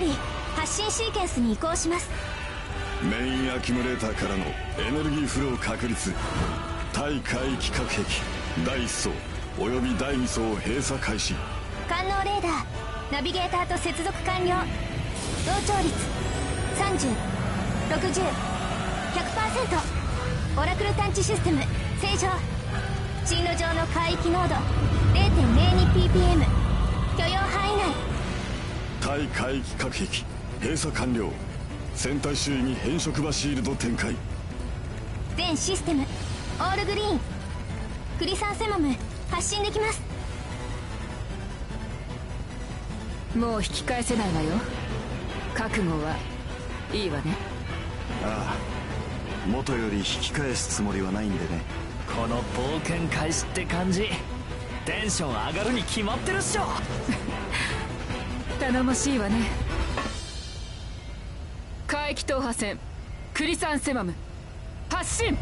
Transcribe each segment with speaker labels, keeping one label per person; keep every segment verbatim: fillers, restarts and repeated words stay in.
Speaker 1: り発進シーケンスに移行します。
Speaker 2: メインアキュムレーターからのエネルギーフロー確率、対海域核兵器だいいっ層およびだいに層を閉鎖開始。
Speaker 1: 官能レーダーナビゲーターと接続完了。同調率さんじゅう、ろくじゅう、ひゃくパーセント。オラクル探知システム正常。進路上の海域濃度 れいてんれいにピーピーエム 許容範囲内。
Speaker 2: 対海域核兵器閉鎖完了。船体周囲に変色場シールド展開。
Speaker 1: 全システムオールグリーン。クリサンセマム発進できます。
Speaker 3: もう引き返せないわよ。覚悟はいいわね。
Speaker 4: ああ、元より引き返すつもりはないんでね。
Speaker 5: この冒険開始って感じ、テンション上がるに決まってるっしょ。
Speaker 3: 頼もしいわね。海域踏破線クリサンセマム発進。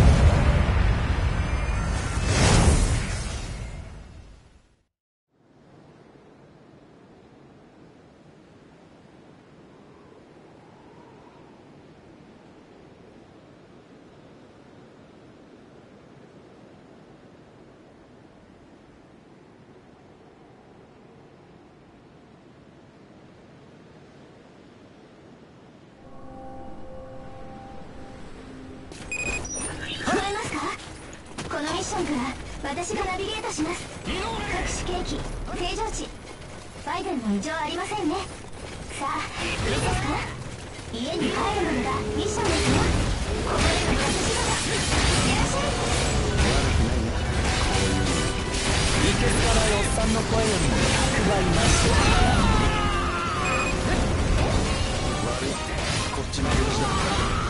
Speaker 1: 私がナビゲートします。各種兵器正常値。バイデンも異常ありませんね。さあいいですか。家に帰るまでがミッションですよ。ここでの隠し方いってらっしゃい。
Speaker 4: 悪くないね。
Speaker 5: いけすかないおっさんの声よりもひゃくばいマシ。
Speaker 4: 悪いってこっちの話だ。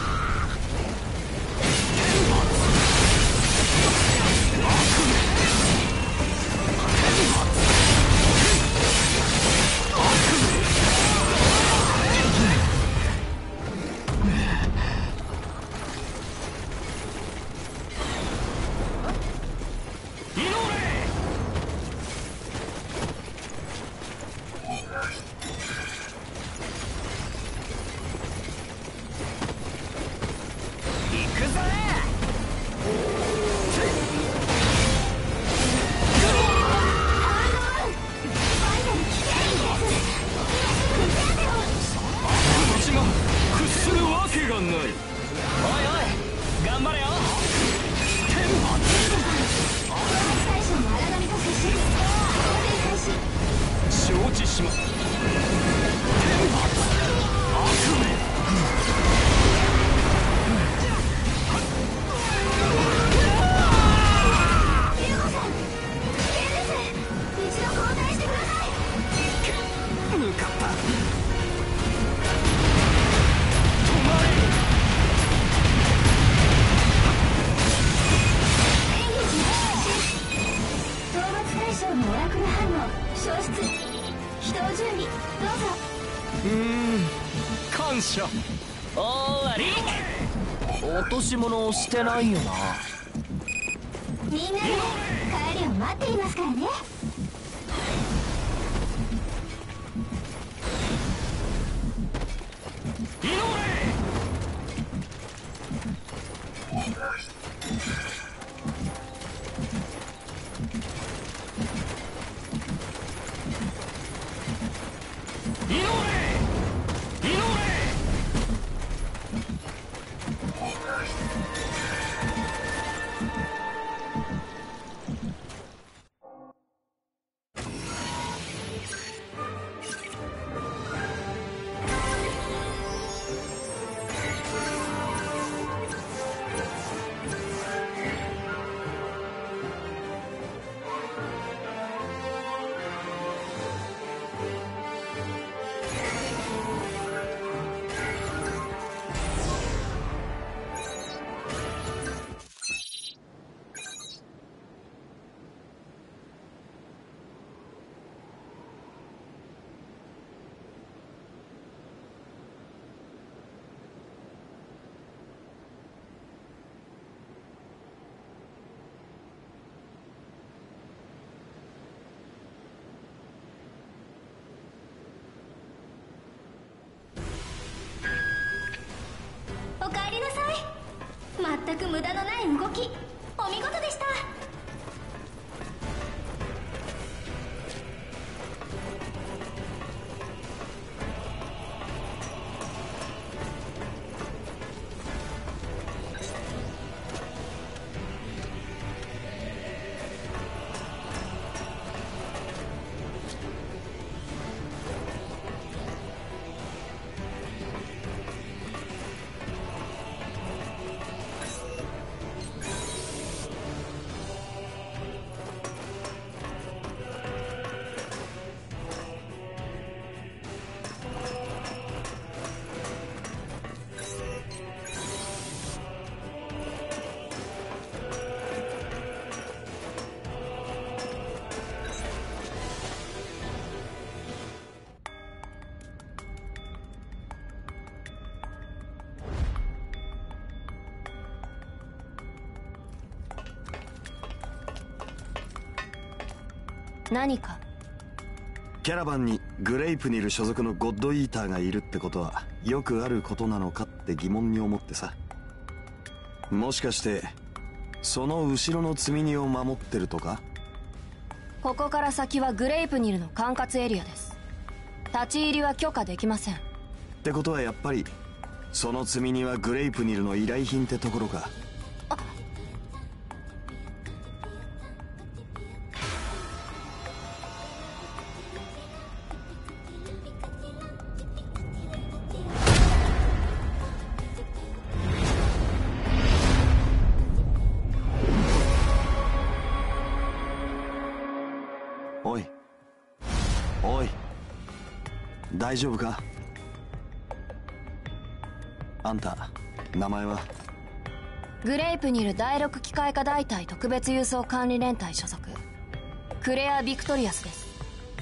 Speaker 5: 落とし物をしてないよな。
Speaker 1: みんなで帰りを待っていますからね。 全く無駄のない動き、お見事でした。何か？
Speaker 4: キャラバンにグレイプニル所属のゴッドイーターがいるってことはよくあることなのかって疑問に思ってさ。もしかしてその後ろの積み荷を守ってるとか？
Speaker 3: ここから先はグレイプニルの管轄エリアです。立ち入りは許可できません。
Speaker 4: ってことはやっぱりその積み荷はグレイプニルの依頼品ってところか。おいおい、大丈夫か？あんた名前は？
Speaker 3: グレイプニルだいろく機械化大隊特別輸送管理連隊所属、クレア・ビクトリアスです。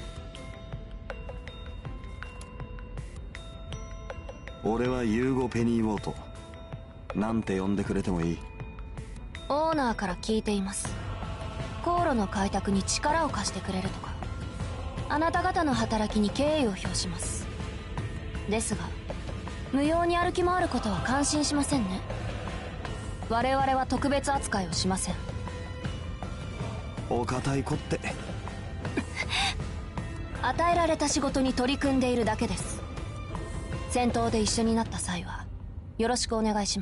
Speaker 4: 俺はユーゴ・ペニー・ウォート。なんて呼んでくれてもいい？
Speaker 3: オーナーから聞いています。航路の開拓に力を貸してくれるとか。あなた方の働きに敬意を表します。ですが無用に歩き回ることは感心しませんね。我々は特別扱いをしません。
Speaker 4: お堅い子って
Speaker 3: 与えられた仕事に取り組んでいるだけです。戦闘で一緒になった際はよろしくお願いします。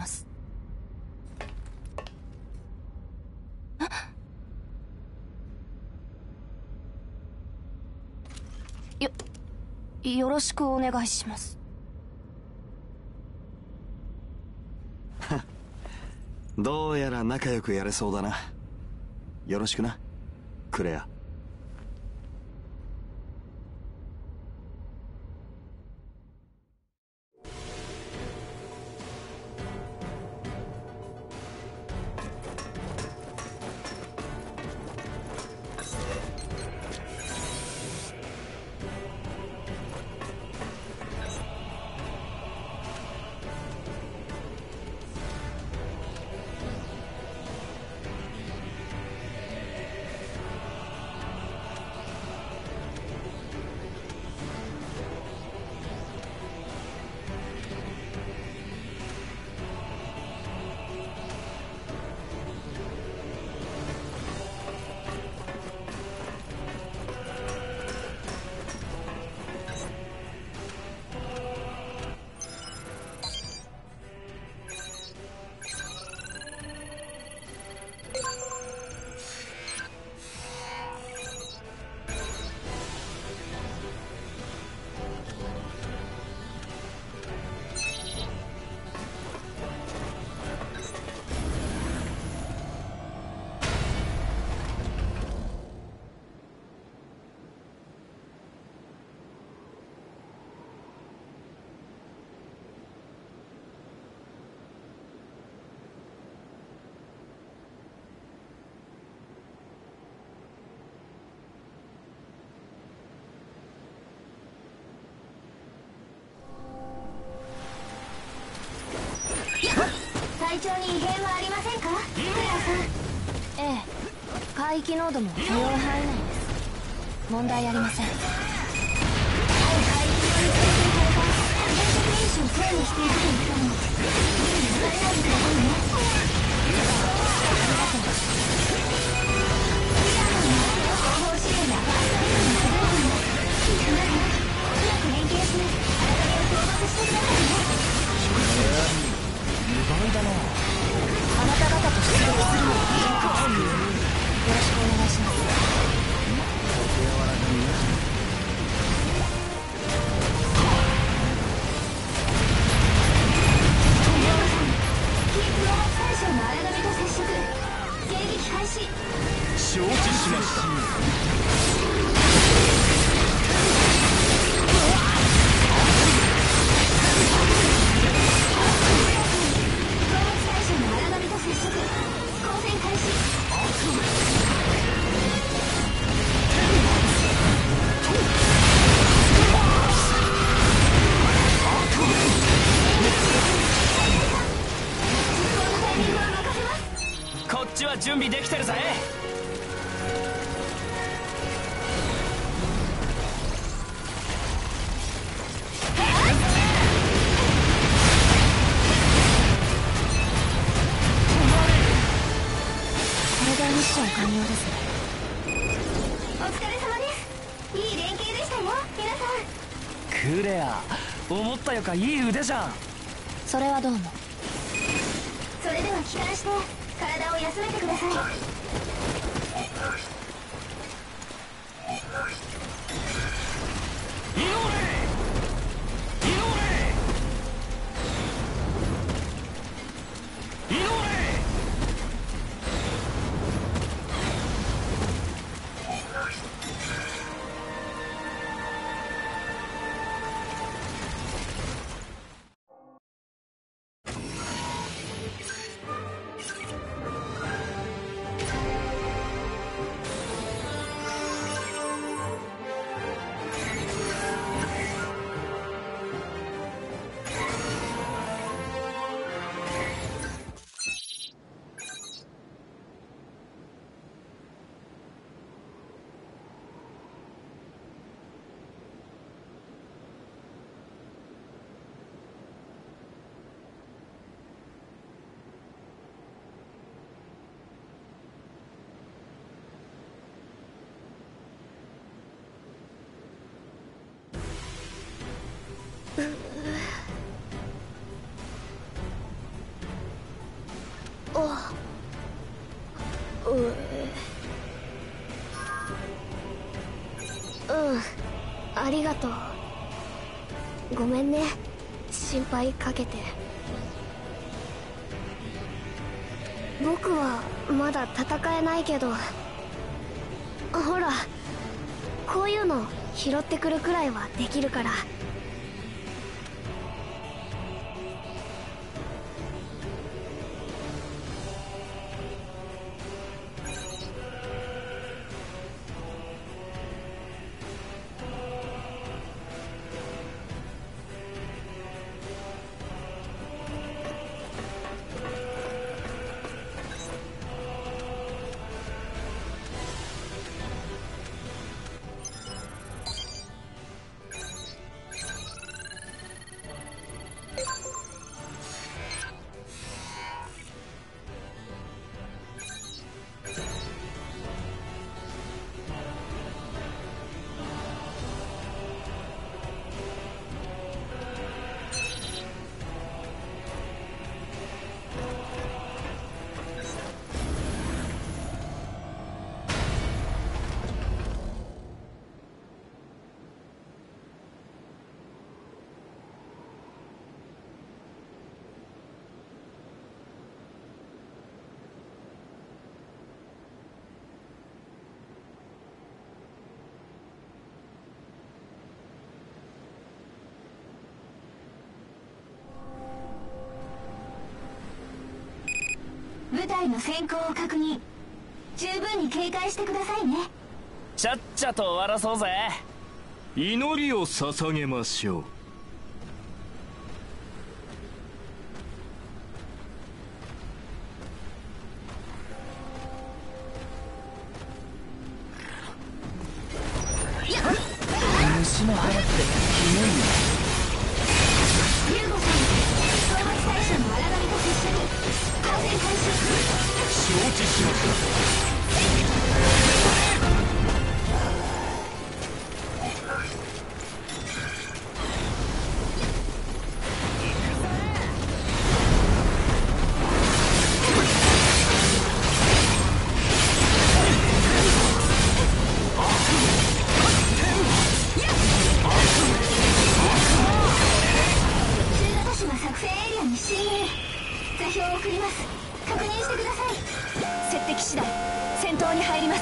Speaker 3: よよろしくお願いします。
Speaker 4: どうやら仲良くやれそうだな。よろしくな、クレア。
Speaker 1: 体調に異変はありませんか、クレアさん？
Speaker 3: ええ、海域濃度も許容範囲内です。問題ありません。
Speaker 1: 海域の陸上隊が連続練習を整理していると言ったのも、疲れないでくださいね。
Speaker 5: 承知しました。こっちは準備できてるぜ。
Speaker 3: これでミッション完了ですね。
Speaker 1: お疲れ様です。いい連携でしたよ皆さん。
Speaker 5: クレア、思ったよかいい腕じゃん。
Speaker 3: それはどうも。
Speaker 1: それでは帰還して体を休めてください。
Speaker 5: イノーレイイノーレイイノーレイ。
Speaker 1: うん、ありがとう。ごめんね、心配かけて。僕はまだ戦えないけど、ほらこういうの拾ってくるくらいはできるから。部隊の先行を確認。十分に警戒してくださいね。
Speaker 5: ちゃっちゃと終わらそうぜ。
Speaker 6: 祈りを捧げましょう。
Speaker 5: 虫の腹ってキモいね。
Speaker 1: ユーゴさん、討伐対象の荒神と接触。交戦開始。
Speaker 6: 承知しました。
Speaker 1: に入ります。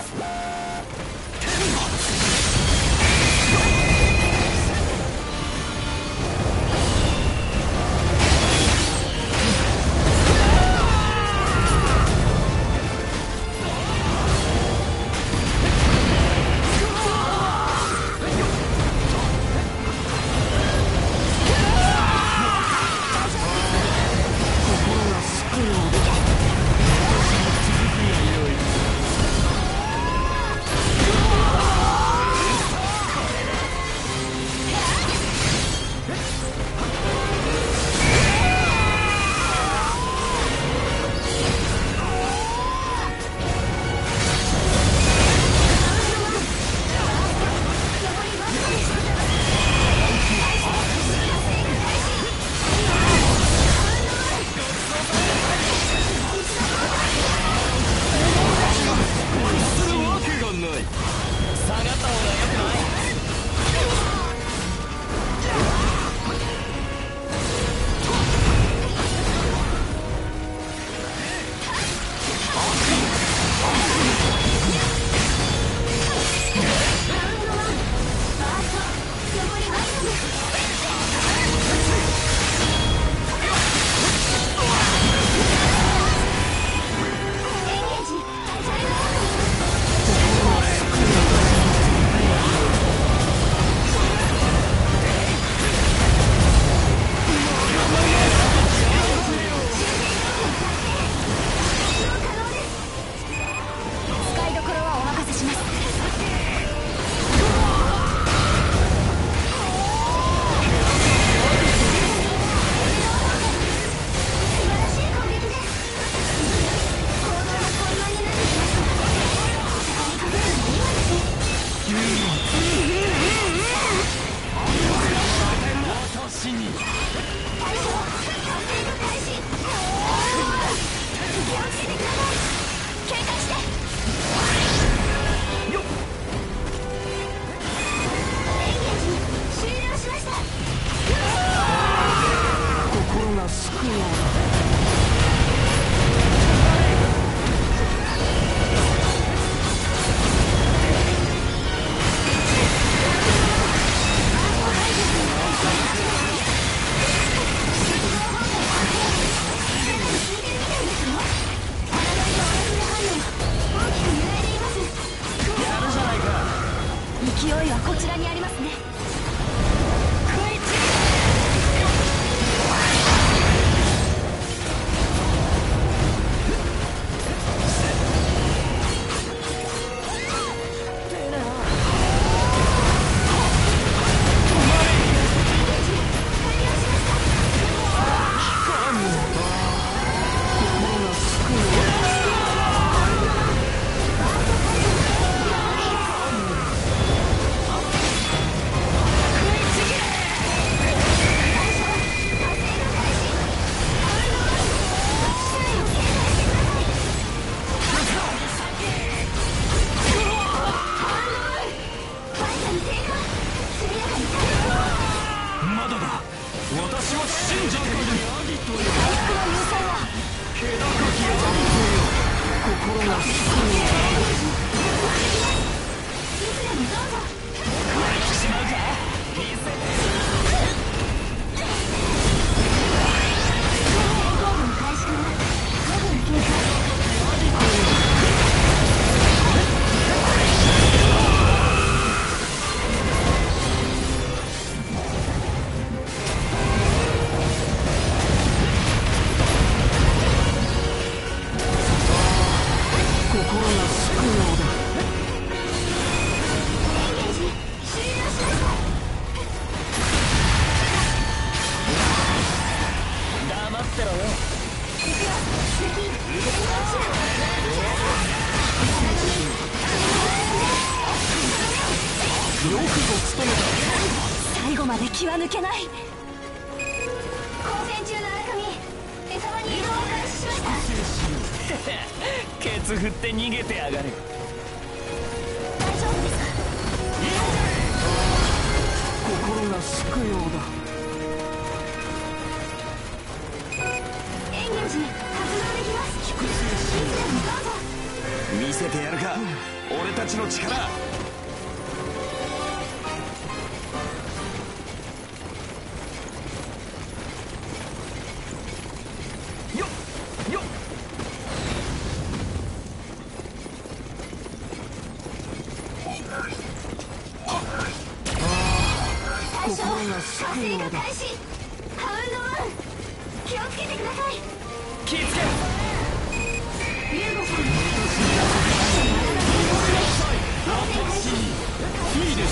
Speaker 1: 勢いはこちらにありますね。最後まで気は抜けない。交戦中の荒神、餌場に移動を開始しました。
Speaker 5: ケツ振って逃げてやがる。
Speaker 1: 大丈夫ですか？
Speaker 5: 心がすくようだ。
Speaker 1: エンゲージ発動できます。いつでもどうぞ。
Speaker 5: ミッ
Speaker 4: せてやるか、俺たちの力。
Speaker 5: よっよっ。
Speaker 1: 大将、火星が開始。ハウンドワン、気をつけてください。
Speaker 5: 気ぃつけ。
Speaker 1: ユーゴさん、
Speaker 6: いいでしょ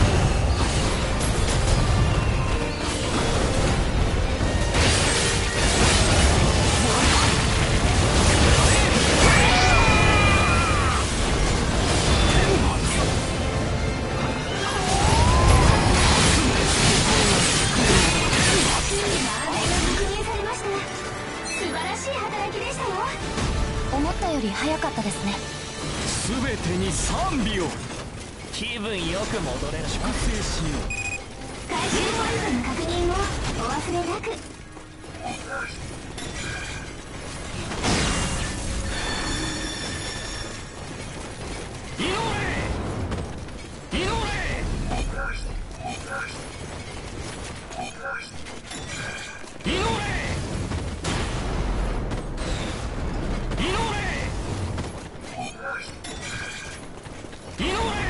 Speaker 3: 思ったより早かったですね。
Speaker 6: 全てに賛美を。
Speaker 5: 気分よく戻れる。
Speaker 6: 粛清しよう。
Speaker 1: 回収ポイントの確認をお忘れなく。
Speaker 6: イノレイノレイノレイノレイノレ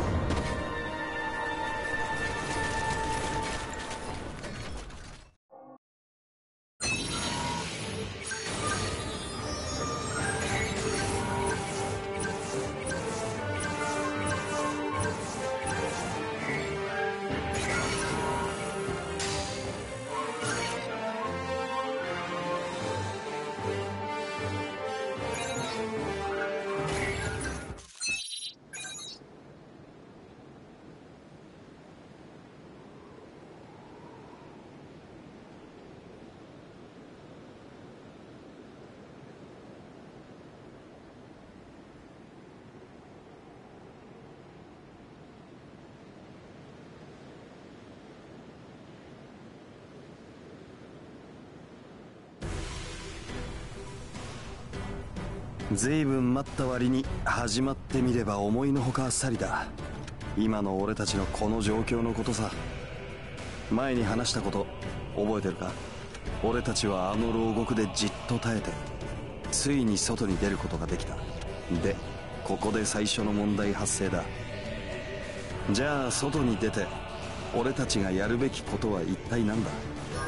Speaker 4: ずいぶん待った割に始まってみれば思いのほかあっさりだ。今の俺たちのこの状況のことさ。前に話したこと覚えてるか？俺たちはあの牢獄でじっと耐えてついに外に出ることができた。でここで最初の問題発生だ。じゃあ外に出て俺たちがやるべきことは一体何だ？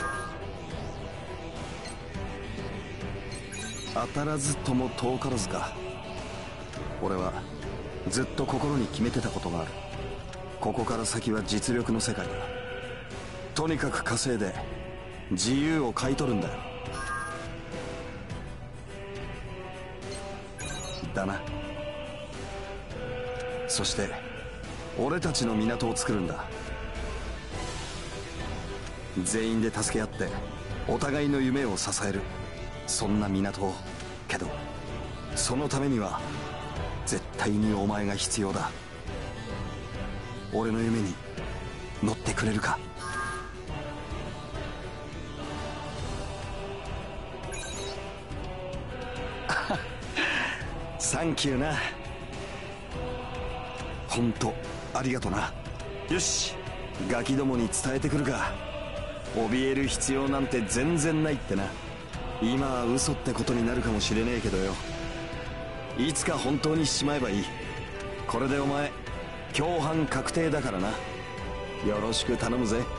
Speaker 4: 当たらずとも遠からずか。俺はずっと心に決めてたことがある。ここから先は実力の世界だ。とにかく稼いで自由を買い取るんだよ。だな。そして俺たちの港を作るんだ。全員で助け合ってお互いの夢を支える、そんな港を。けどそのためには絶対にお前が必要だ。俺の夢に乗ってくれるか？サンキューな。本当ありがとな。よし、ガキどもに伝えてくるか。怯える必要なんて全然ないってな。今は嘘ってことになるかもしれねえけどよ、いつか本当にしちまえばいい。これでお前共犯確定だからな。よろしく頼むぜ。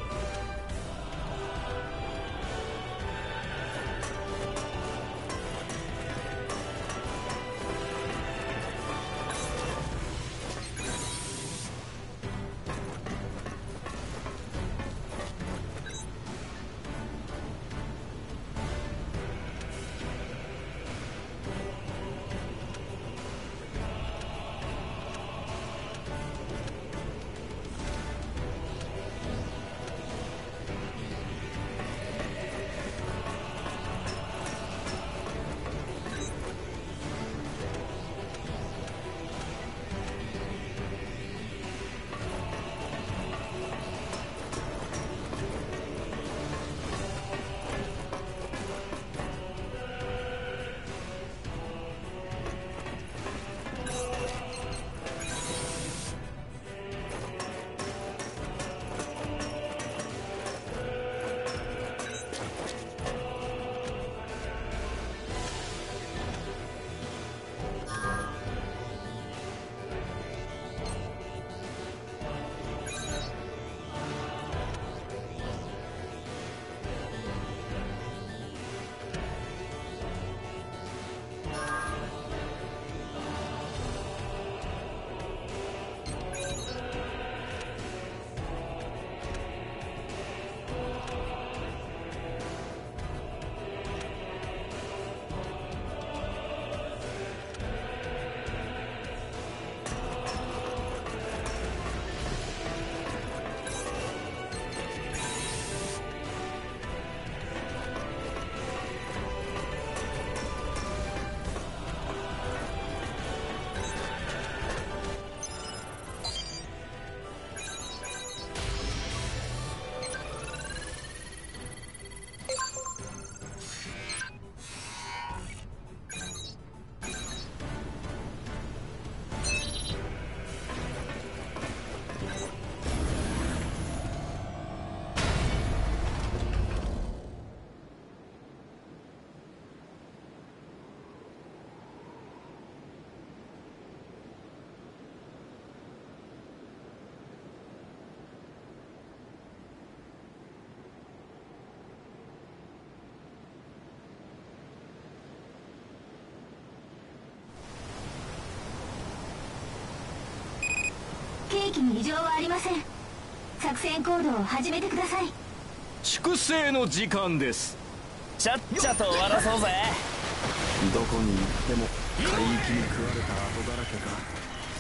Speaker 1: 兵器に異常はありません。作戦行動を始めてください。
Speaker 6: 粛清の時間です。
Speaker 5: ちゃっちゃと終わらそうぜ。
Speaker 4: どこに行っても海域に食われた跡だらけか。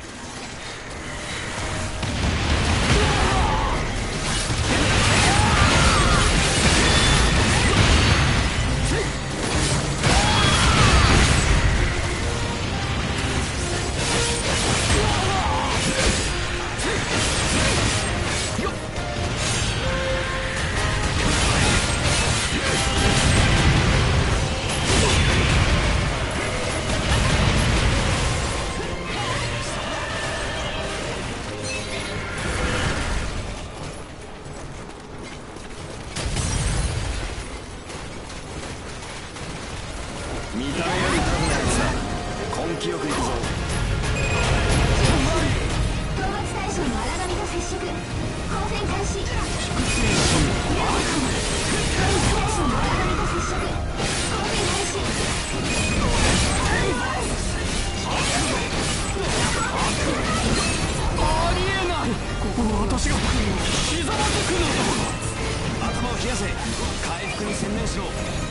Speaker 4: 見た目よりタフなやつだ。根気よくいくぞ。
Speaker 1: 討伐対象の荒波と接触。交戦開始。討伐対象の荒波と接触。交戦開始。
Speaker 6: ありえない。私がひざまずくのだ。
Speaker 5: 頭を冷やせ。回復に専念しろ。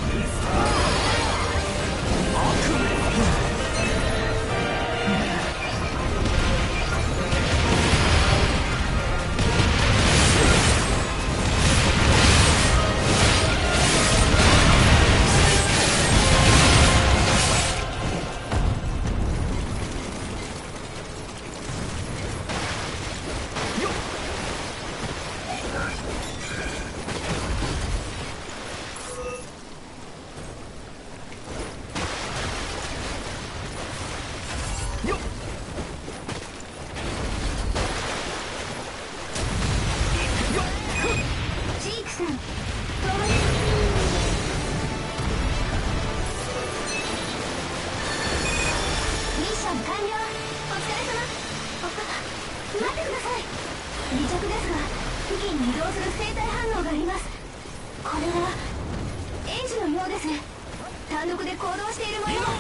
Speaker 1: 単独で行動している模様。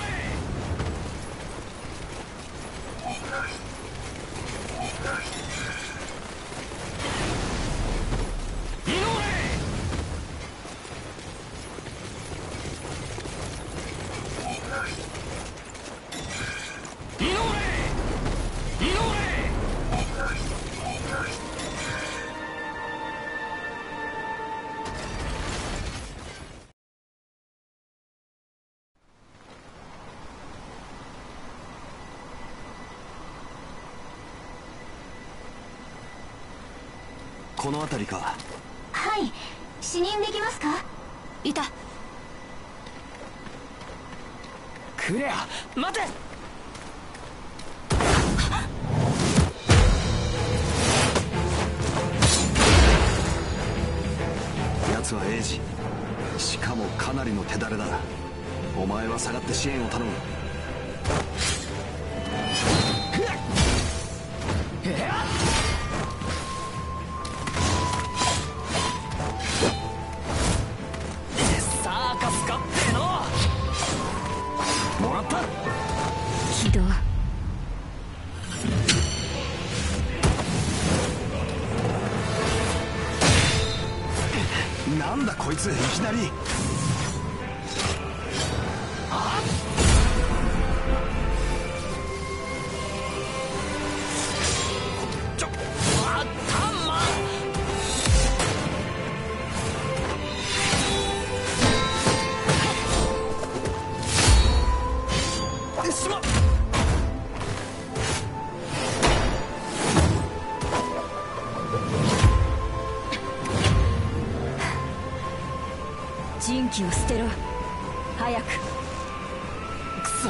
Speaker 4: この辺りか。
Speaker 1: はい、視認できますか？
Speaker 3: いた。
Speaker 5: クレア、待て。
Speaker 4: 奴はエイジ、しかもかなりの手だれだ。お前は下がって支援を頼む。
Speaker 1: 移動。
Speaker 4: なんだこいつ、いきなり。
Speaker 5: ちょあタンマ
Speaker 4: ン。しまっ。
Speaker 1: 人気を捨てろ、早く。
Speaker 5: くそ。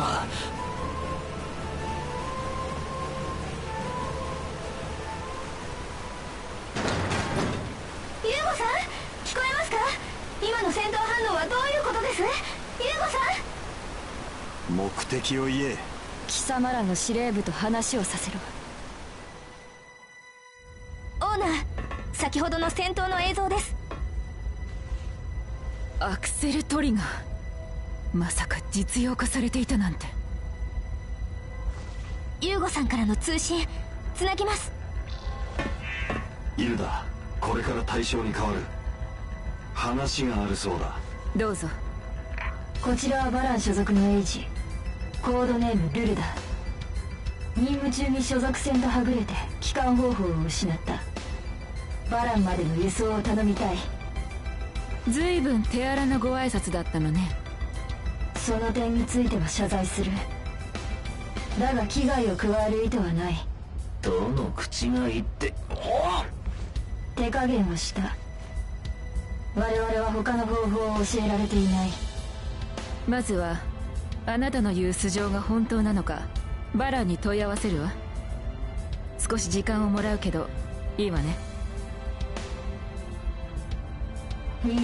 Speaker 1: ユーゴさん、聞こえますか？今の戦闘反応はどういうことです？ユーゴさん。
Speaker 4: 目的を言え。
Speaker 1: 貴様らの司令部と話をさせろ。オーナー、先ほどの戦闘の映像です。
Speaker 7: アクセルトリガー、まさか実用化されていたなんて。
Speaker 1: ユーゴさんからの通信つなぎます。
Speaker 4: イルダ、これから対象に変わる。話があるそうだ。
Speaker 7: どうぞ。
Speaker 1: こちらはバラン所属のエイジ、コードネームルルだ。任務中に所属船とはぐれて帰還方法を失った。バランまでの輸送を頼みたい。
Speaker 7: 随分手荒なご挨拶だったのね。
Speaker 1: その点については謝罪する。だが危害を加える意図はない。
Speaker 5: どの口が言って。
Speaker 1: 手加減をした。我々は他の方法を教えられていない。
Speaker 7: まずはあなたの言う素性が本当なのかバランに問い合わせるわ。少し時間をもらうけどいいわね。
Speaker 1: いいだろ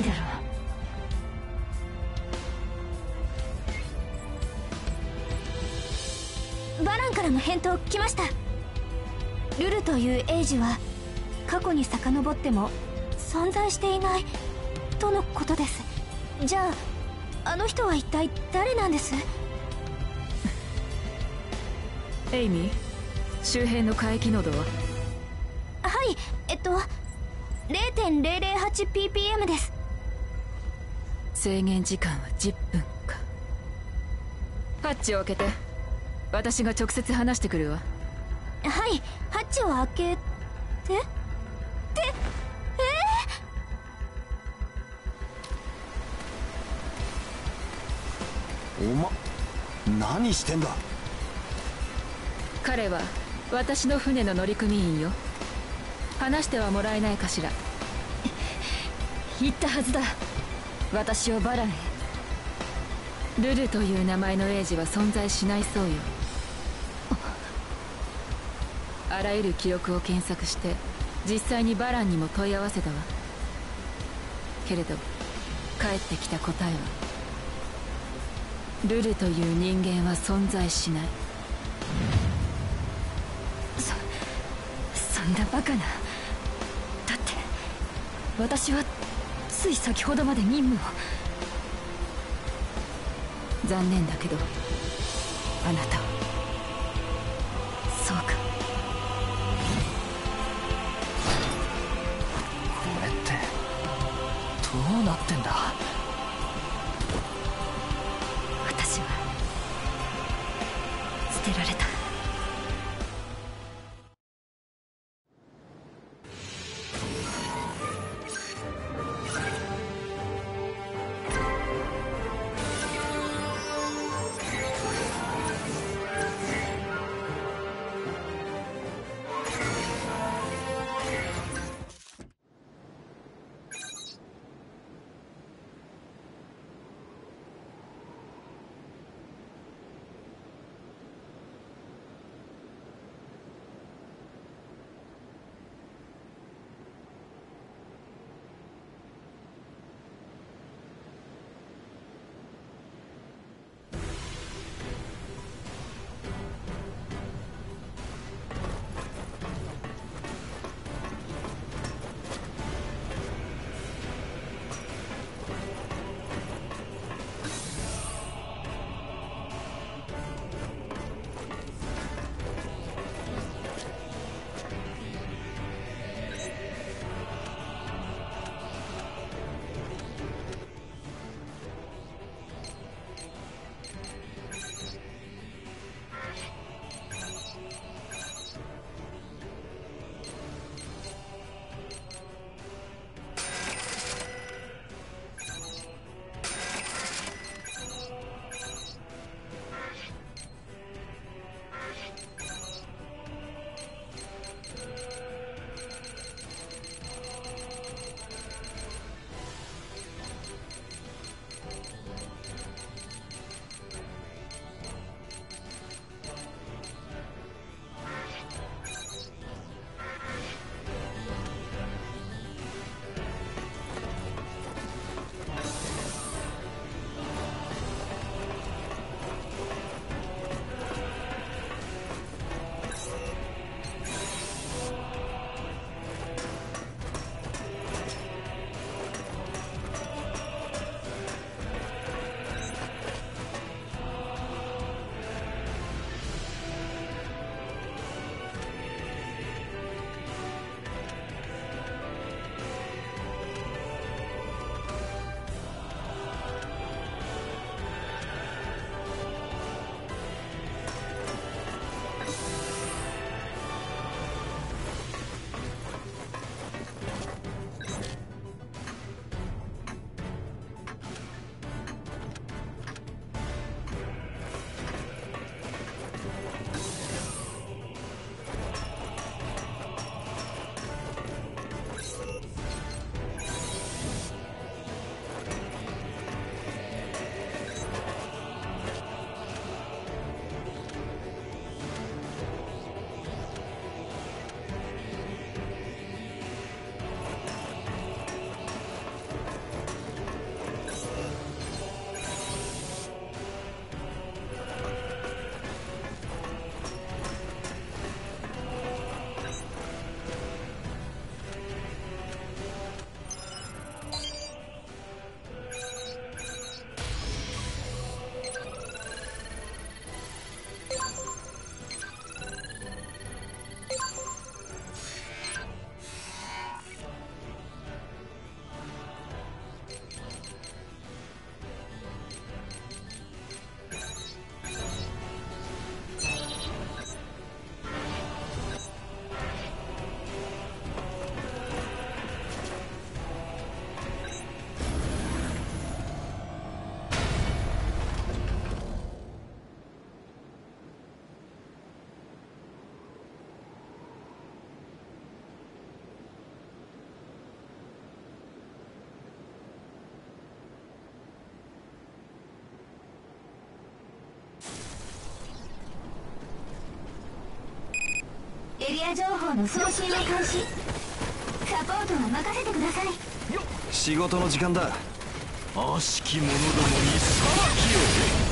Speaker 1: う。バランからの返答来ました。ルルというエイジは過去に遡っても存在していないとのことです。じゃああの人は一体誰なんです？
Speaker 7: エイミー、周辺の海域濃度は？
Speaker 1: はい、えっと れいてんれいれいはちピーピーエム です。
Speaker 7: 制限時間はじゅっぷんか。ハッチを開けて、私が直接話してくるわ。
Speaker 1: はい、ハッチを開けて。ってえ
Speaker 4: おま、何してんだ。
Speaker 7: 彼は私の船の乗組員よ。話してはもらえないかしら。
Speaker 1: 言ったはずだ。私をバランへ。
Speaker 7: ルルという名前のエイジは存在しないそうよ。あらゆる記録を検索して実際にバランにも問い合わせたわ。けれど返ってきた答えはルルという人間は存在しない。
Speaker 1: そそんなバカな。だって私はつい先ほどまで任務を。
Speaker 7: 残念だけどあなたは。
Speaker 1: そうか。
Speaker 5: これってどうなってんだ。
Speaker 1: 私は捨てられた。 エリア情報の送信を開始。サポートは任せてください。
Speaker 4: 仕事の時間だ。
Speaker 5: 悪しき者どもに裁きを。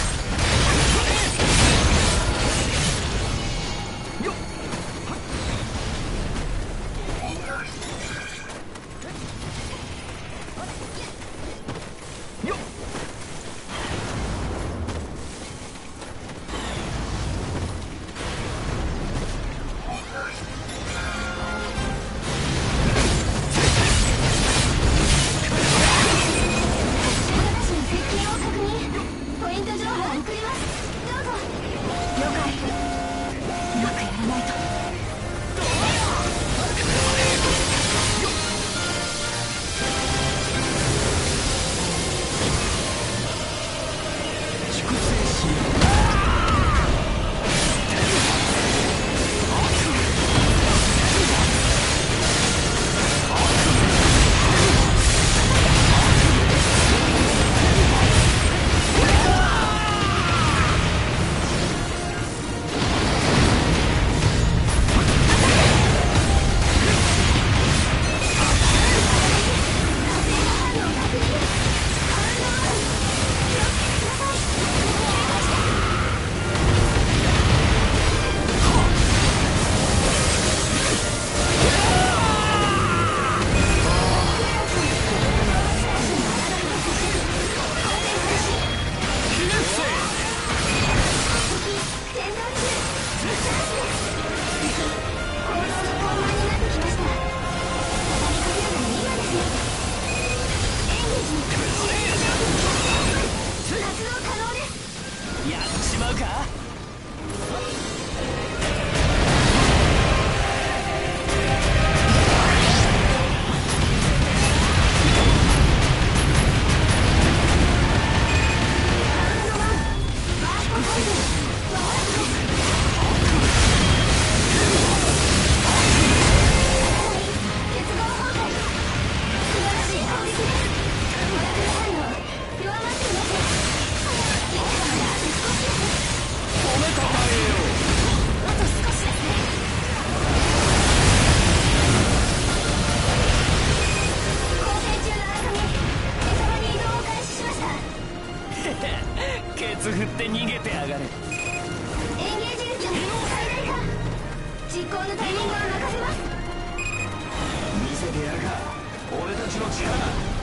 Speaker 5: ケツ振って逃げてやがれ。
Speaker 1: エンゲージ率最大化。実行のタイミングは任せます。
Speaker 6: 見せてやるか、俺たちの力。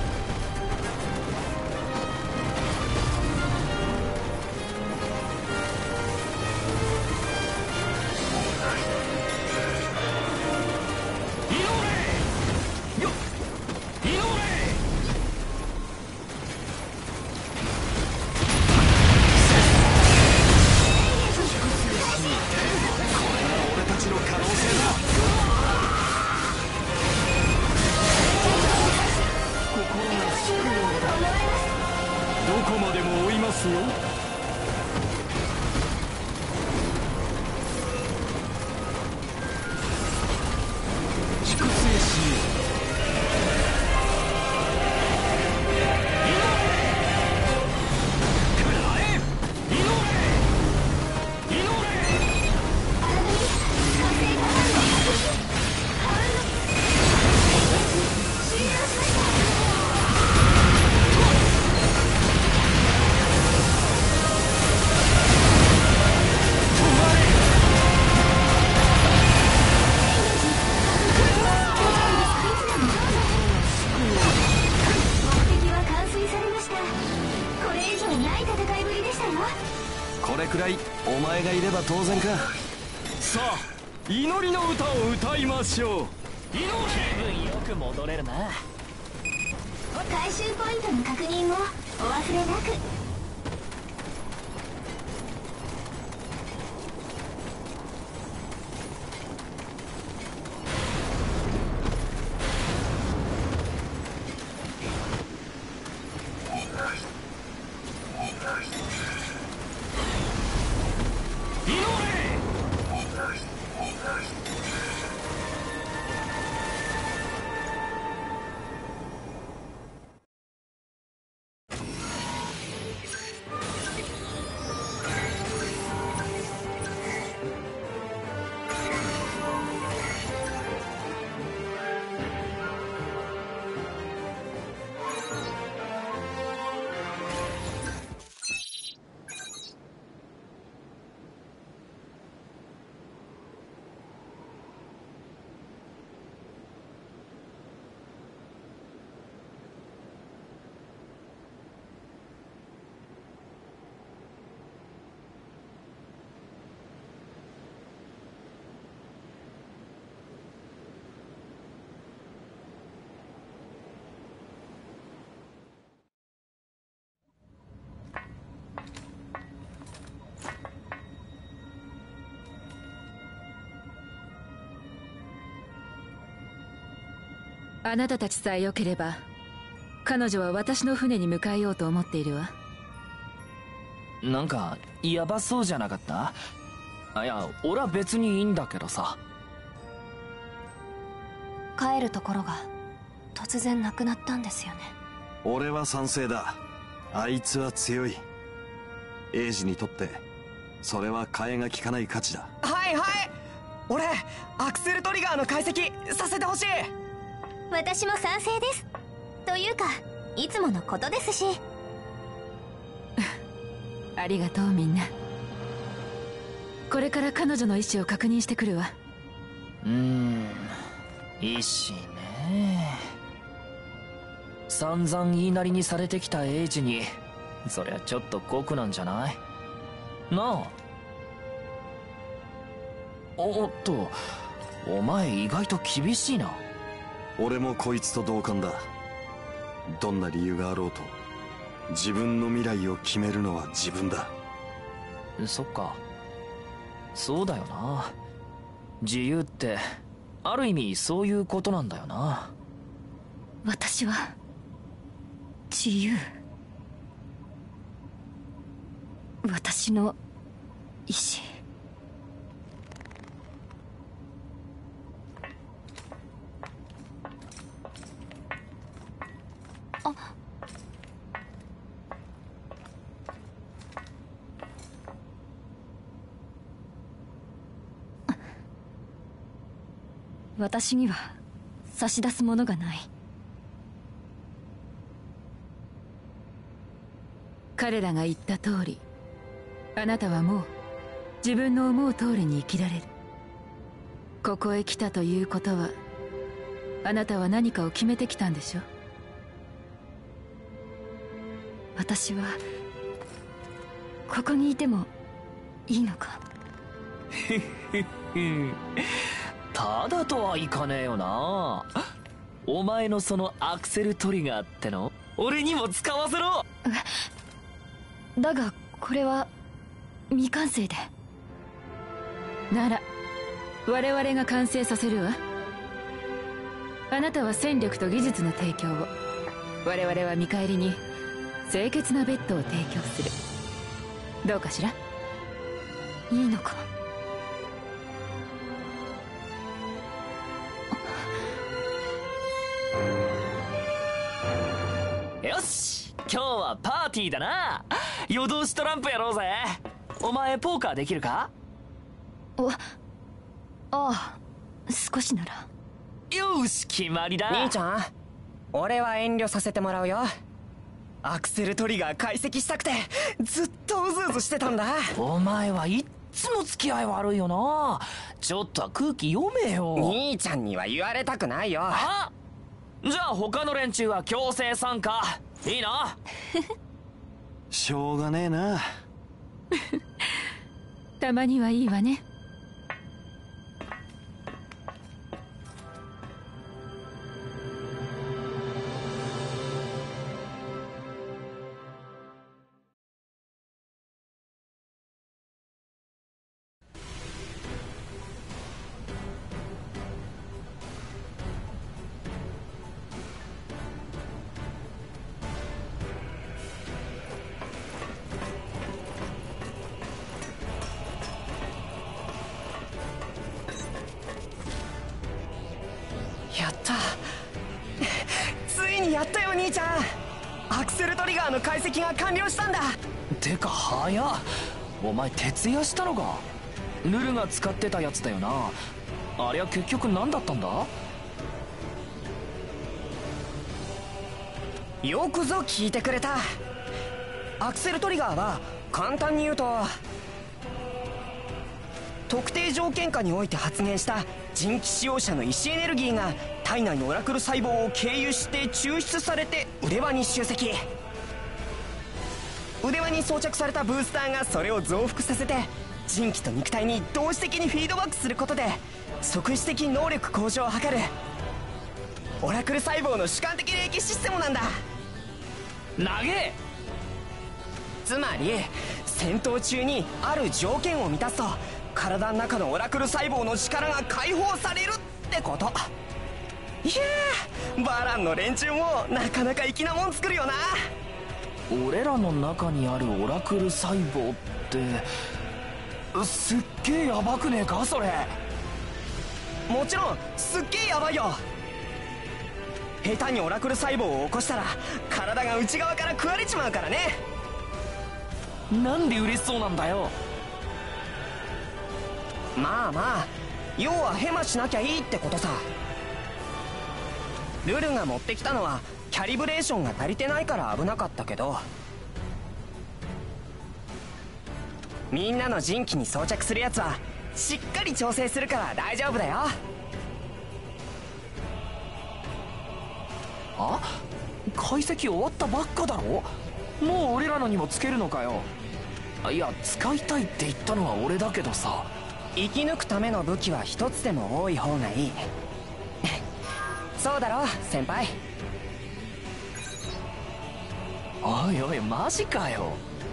Speaker 1: エンゲージ
Speaker 4: ば当然か。
Speaker 6: さあ祈りの歌を歌いましょう。
Speaker 5: 気分よく戻れるな。
Speaker 1: 回収ポイントの確認をお忘れなく。
Speaker 7: あなたたちさえ良ければ彼女は私の船に向かえようと思っているわ。
Speaker 5: なんかヤバそうじゃなかった？あ、いや俺は別にいいんだけどさ。
Speaker 3: 帰るところが突然なくなったんですよね。
Speaker 4: 俺は賛成だ。あいつは強い。エイジにとってそれは替えが利かない価値だ。
Speaker 8: はいはい、俺アクセルトリガーの解析させてほしい。
Speaker 1: 私も賛成です。というかいつものことですし。
Speaker 7: ありがとうみんな。これから彼女の意思を確認してくるわ。
Speaker 5: うーん、意思ね。散々言いなりにされてきたエイジにそりゃちょっと酷なんじゃない？なあ。おっと、お前意外と厳しいな。
Speaker 4: 俺もこいつと同感だ。どんな理由があろうと自分の未来を決めるのは自分だ。
Speaker 5: そっか、そうだよな。自由ってある意味そういうことなんだよな。
Speaker 7: 私は自由。私の意志。
Speaker 3: あ、
Speaker 7: 私には差し出すものがない。彼らが言った通り、あなたはもう自分の思う通りに生きられる。ここへ来たということは、あなたは何かを決めてきたんでしょ。私はここにいてもいいのか。
Speaker 5: ただとはいかねえよな。お前のそのアクセルトリガーっての俺にも使わせろ。
Speaker 7: だがこれは未完成で。なら我々が完成させるわ。あなたは戦力と技術の提供を、我々は見返りに清潔なベッドを提供する。どうかしら。
Speaker 3: いいのか。
Speaker 5: よし、今日はパーティーだな。夜通しトランプやろうぜ。お前ポーカーできるか？
Speaker 7: お、ああ、少しなら。
Speaker 5: よし、決まりだ。
Speaker 8: 兄ちゃん、俺は遠慮させてもらうよ。アクセルトリガー解析したくてずっとうずうずしてたんだ。
Speaker 5: お前はいっつも付き合い悪いよな。ちょっとは空気読めよ。
Speaker 8: 兄ちゃんには言われたくないよ。
Speaker 5: あ、じゃあ他の連中は強制参加いいな。
Speaker 4: しょうがねえな。
Speaker 7: たまにはいいわね。
Speaker 8: やった。ついにやったよ兄ちゃん。アクセルトリガーの解析が完了したんだ。
Speaker 5: てか早っ。お前徹夜したのか。ルルが使ってたやつだよな。あれは結局何だったんだ。
Speaker 8: よくぞ聞いてくれた。アクセルトリガーは簡単に言うと、特定条件下において発現した人気使用者の意思エネルギーが体内のオラクル細胞を経由して抽出されて腕輪に集積。腕輪に装着されたブースターがそれを増幅させて人気と肉体に同時的にフィードバックすることで即時的能力向上を図るオラクル細胞の主観的霊気システムなんだ。
Speaker 5: 長え。
Speaker 8: つまり戦闘中にある条件を満たすと体の中のオラクル細胞の力が解放されるってこと。いやー、バランの連中もなかなか粋なもん作るよな。
Speaker 5: 俺らの中にあるオラクル細胞ってすっげえヤバくねえかそれ。
Speaker 8: もちろんすっげえヤバいよ。下手にオラクル細胞を起こしたら体が内側から食われちまうからね。
Speaker 5: なんで嬉しそうなんだよ。
Speaker 8: まあまあ、要はヘマしなきゃいいってことさ。ルルが持ってきたのはキャリブレーションが足りてないから危なかったけど、みんなの人気に装着するやつはしっかり調整するから大丈夫だよ。
Speaker 5: あ、解析終わったばっかだろ。もう俺らのにもつけるのかよ。いや、使いたいって言ったのは俺だけどさ。
Speaker 8: 生き抜くための武器は一つでも多い方がいい。そうだろ先輩。
Speaker 5: おいおい、マジかよ。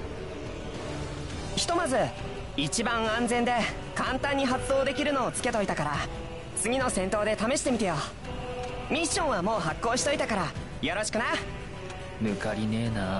Speaker 8: ひとまず一番安全で簡単に発動できるのをつけといたから次の戦闘で試してみてよ。ミッションはもう発行しといたからよろしくな。
Speaker 5: 抜かりねえな。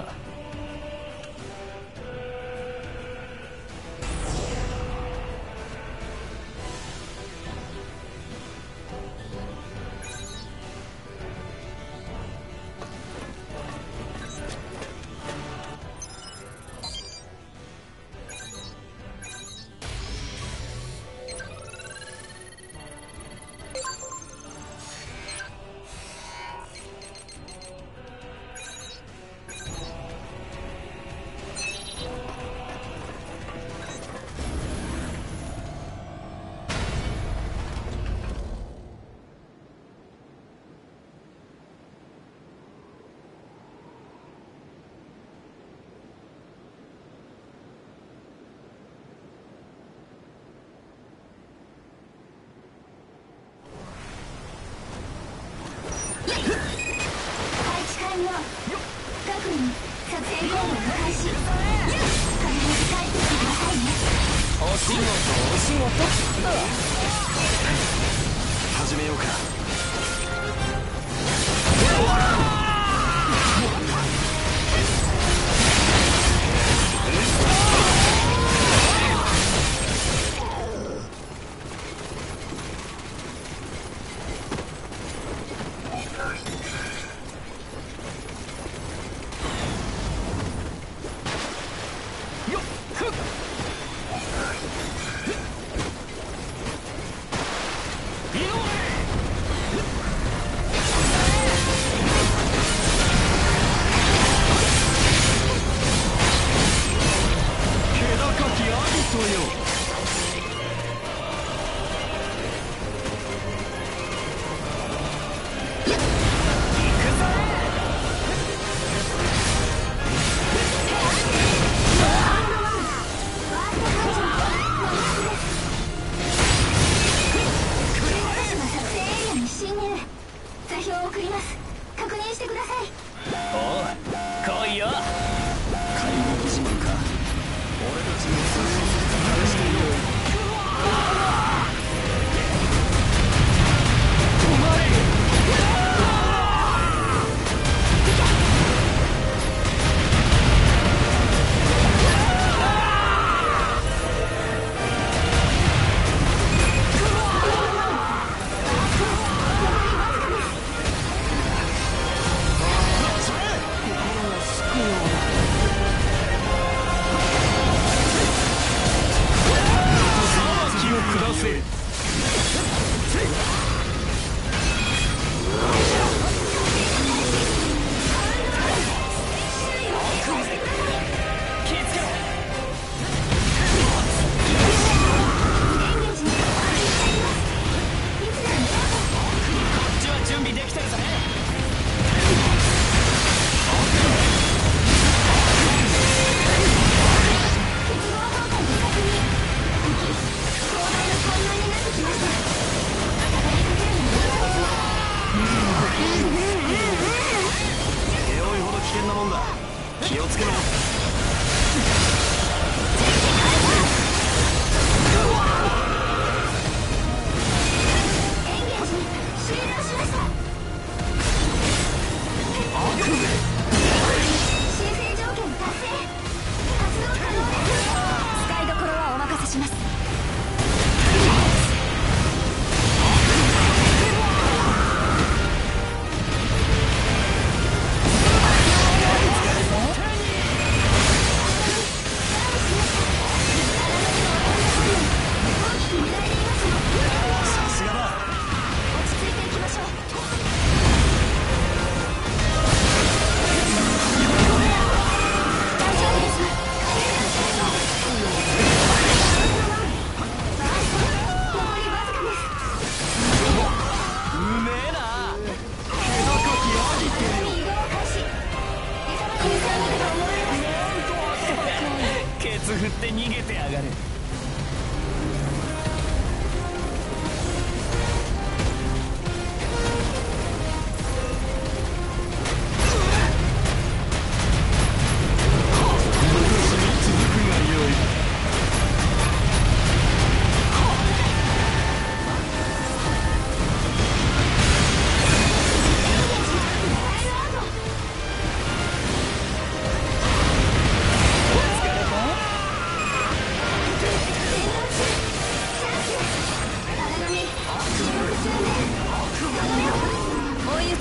Speaker 4: 始めようか。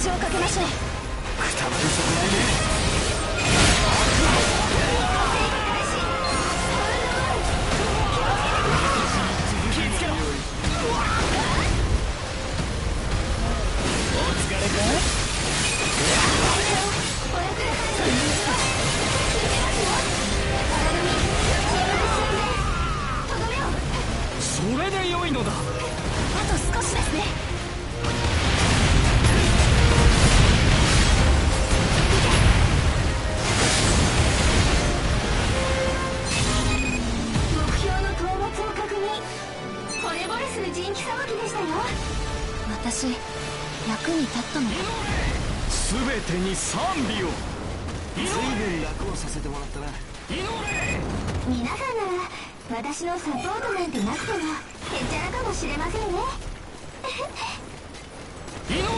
Speaker 3: しをかけましょう。
Speaker 6: くたばり損ないね。気をつけろ。お疲れか。それで良いのだ。
Speaker 1: あと少しですね。目標の討伐を確認。惚れ惚れする人気騒ぎでしたよ。
Speaker 3: 私役に立ったのか。
Speaker 6: 全てに賛美を。
Speaker 4: 随分楽をさせてもらったな。
Speaker 1: 皆さんなら私のサポートなんてなくてもへっちゃらかもしれませんね。
Speaker 6: 祈れ。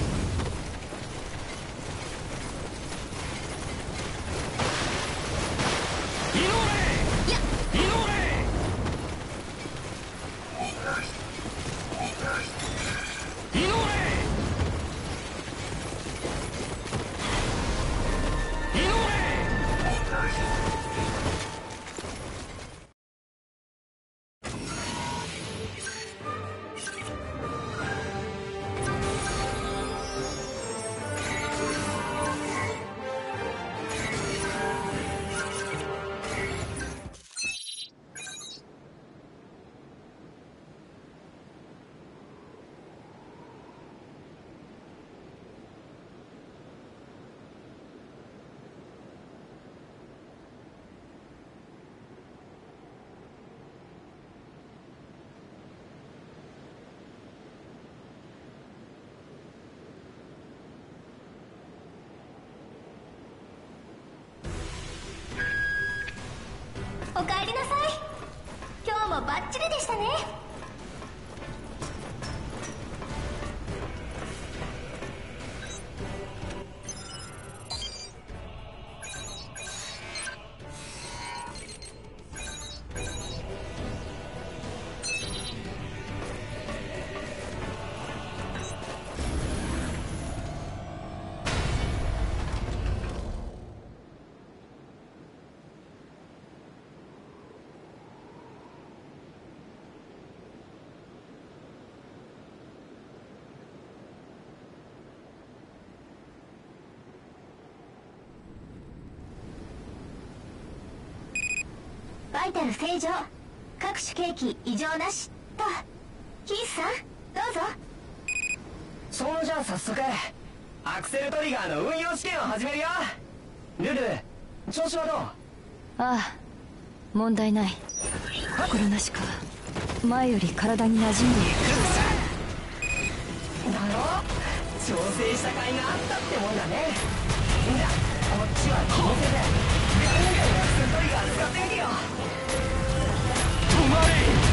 Speaker 6: 祈れ。
Speaker 1: やっ
Speaker 6: 祈れ。祈れ。祈れ。
Speaker 1: おかえりなさい。今日もバッチリでしたね。バイタル正常。各種兵器異常なしと。ヒースさんどうぞ。
Speaker 8: そのじゃあ早速アクセルトリガーの運用試験を始めるよ。ルル調子はどう？
Speaker 7: ああ、問題ない。心なしか前より体に馴染んでいる。
Speaker 8: だろ、調整した甲斐があったってもんだね。んだ、こっちは気のせでガンガンアクセルトリガー使ってみてよ。
Speaker 6: 止まれ。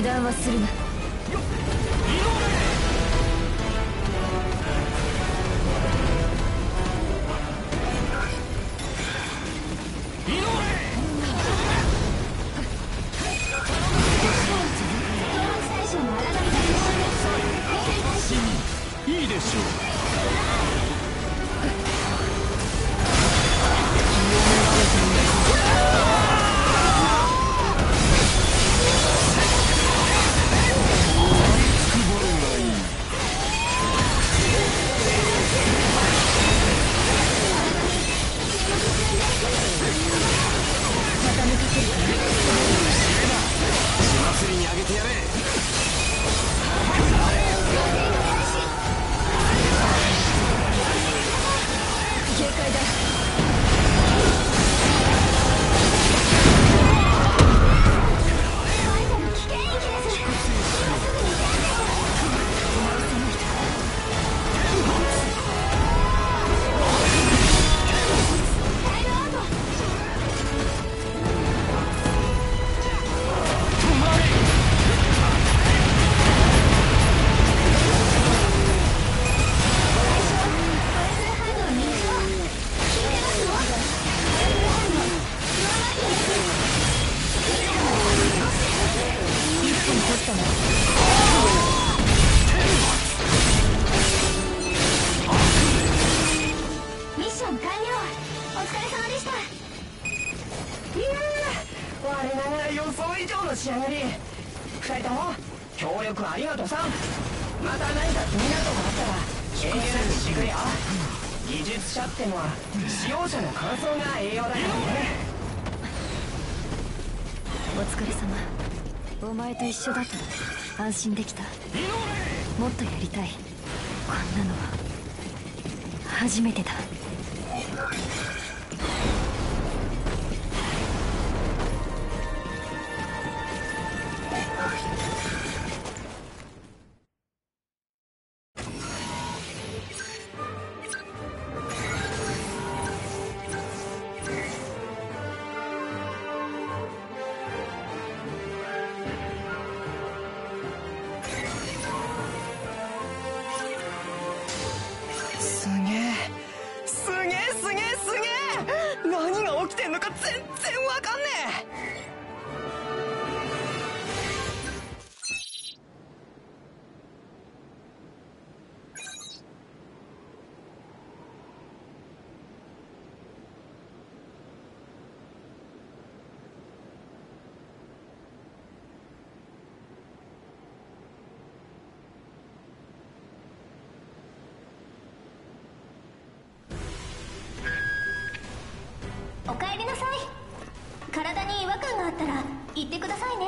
Speaker 7: 油断はするな。
Speaker 6: いいでしょう。
Speaker 7: お前と一緒だと安心できた。もっとやりたい。こんなのは初めてだ。
Speaker 1: おかえりなさい。体に違和感があったら言ってくださいね。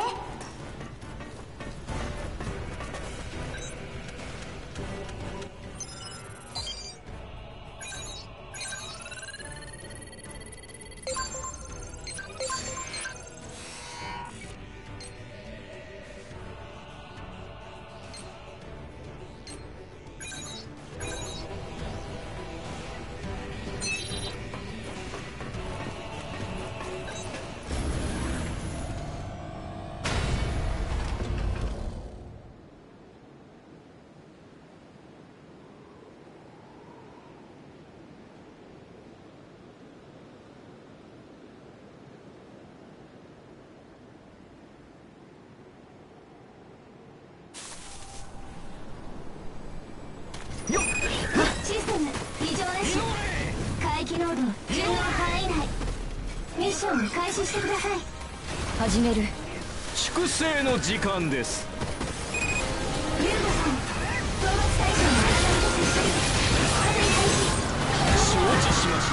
Speaker 1: システム異常なし。海域濃度じゅうの範囲内。ミッション開始してください。
Speaker 7: 始める。
Speaker 6: 粛清の時間です。
Speaker 1: ユーゴさん、討伐対象の改めと接触。発電開始。
Speaker 6: 承知しました。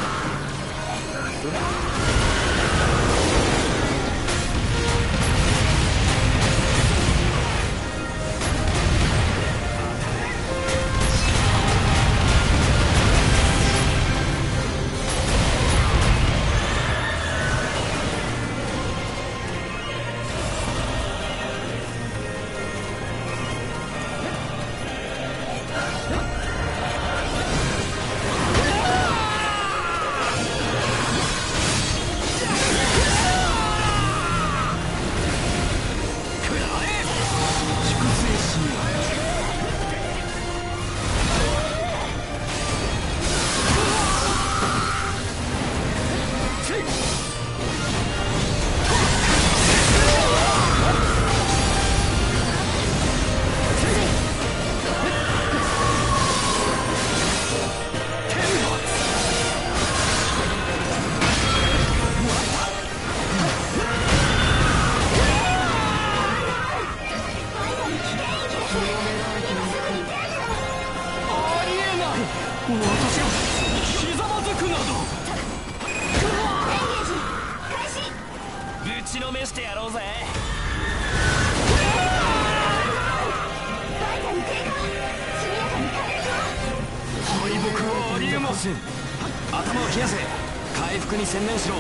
Speaker 4: 冷やせ。回復に専念しろ。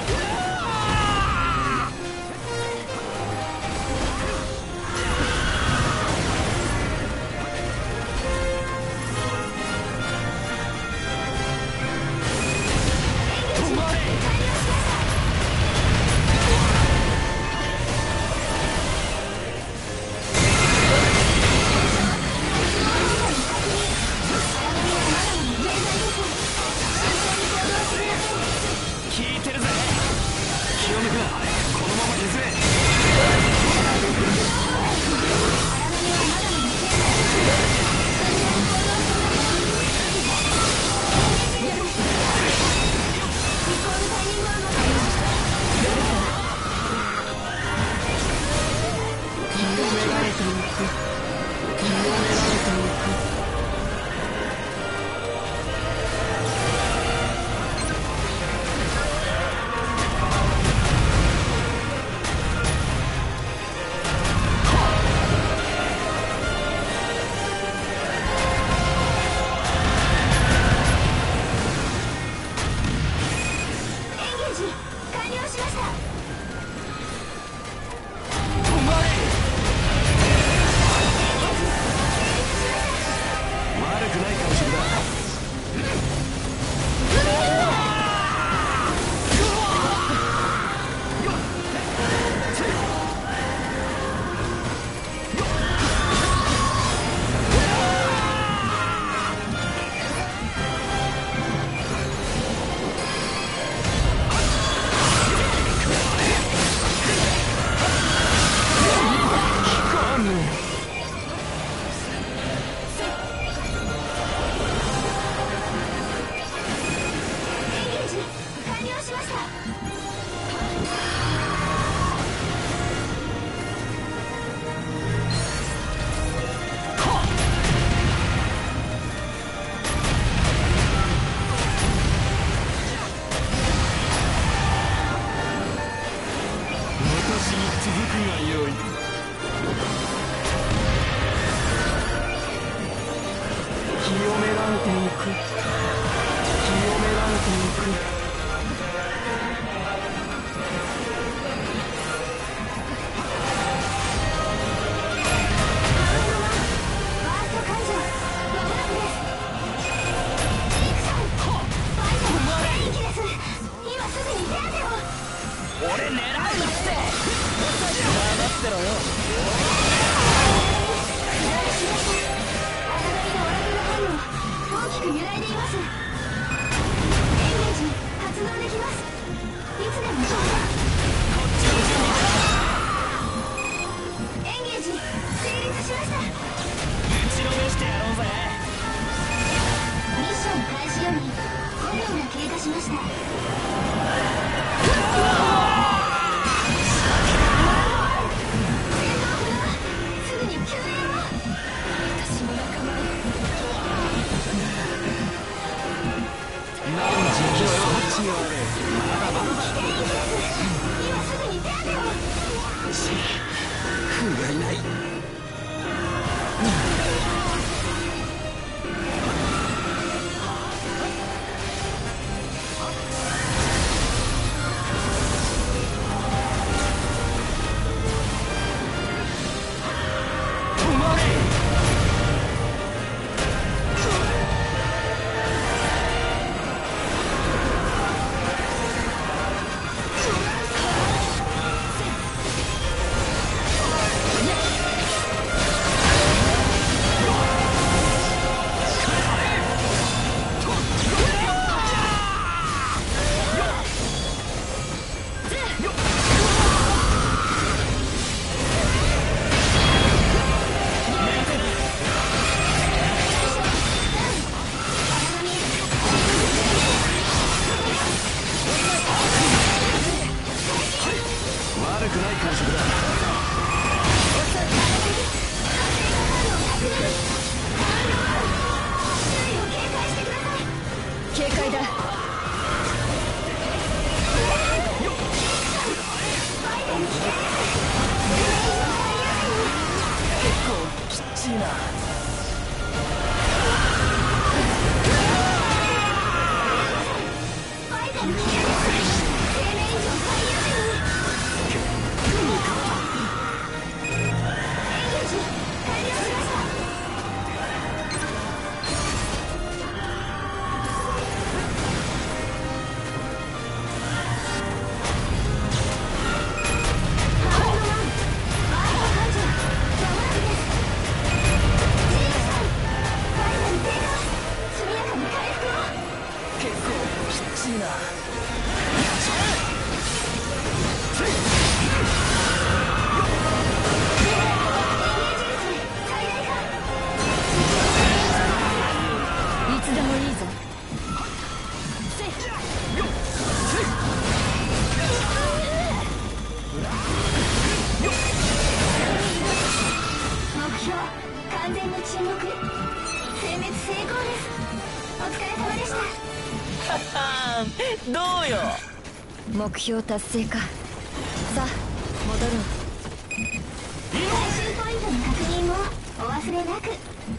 Speaker 1: ファイト感情
Speaker 7: 目標達成か。さあ戻ろう。
Speaker 1: 最終ポイントの確認もお忘れなく。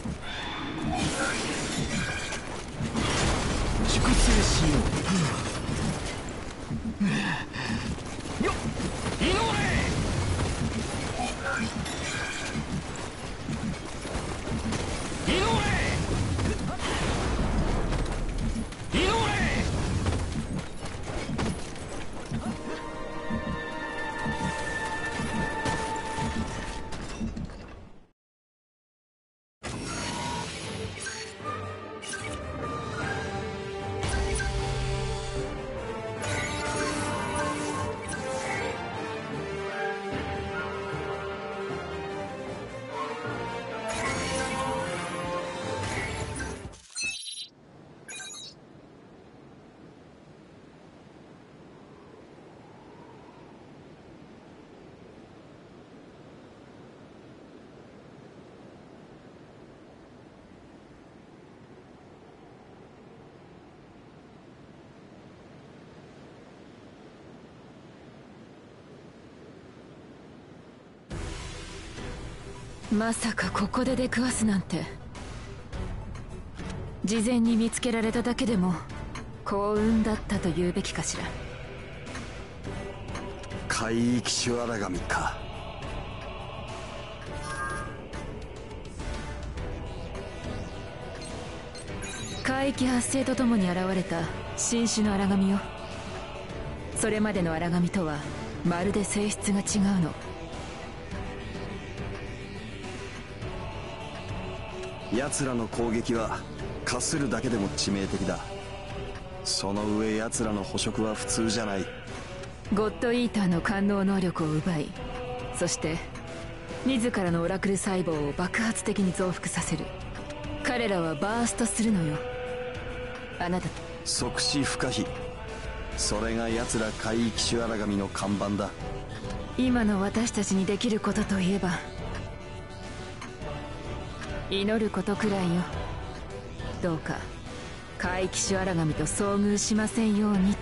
Speaker 6: 粛清しよう。よっ井上井上井上
Speaker 7: まさかここで出くわすなんて。事前に見つけられただけでも幸運だったと言うべきかしら。
Speaker 4: 海域種荒神か。
Speaker 7: 海域発生とともに現れた新種の荒神よ。それまでの荒神とはまるで性質が違うの。
Speaker 4: 奴らの攻撃はかするだけでも致命的だ。その上奴らの捕食は普通じゃない。
Speaker 7: ゴッドイーターの官能能力を奪い、そして自らのオラクル細胞を爆発的に増幅させる。彼らはバーストするのよ。あなた
Speaker 4: 即死不可避。それが奴ら海域種荒神の看板だ。
Speaker 7: 今の私たちにできることといえば祈ることくらいよ。どうか海域種荒神と遭遇しませんようにって。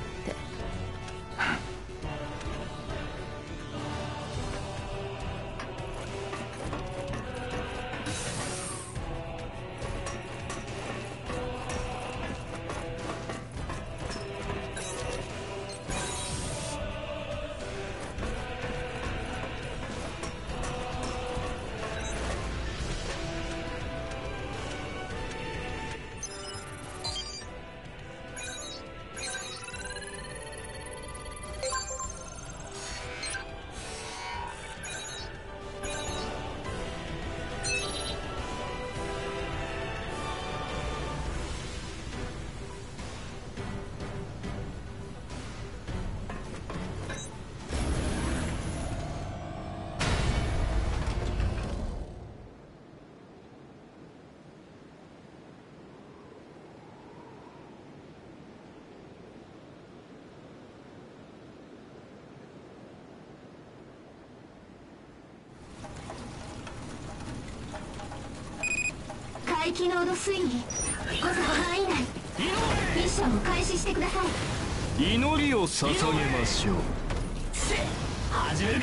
Speaker 1: 海域濃度推移誤差範囲内。ミッションを開始してください。
Speaker 6: 祈りを捧げましょう。
Speaker 8: 始めるか。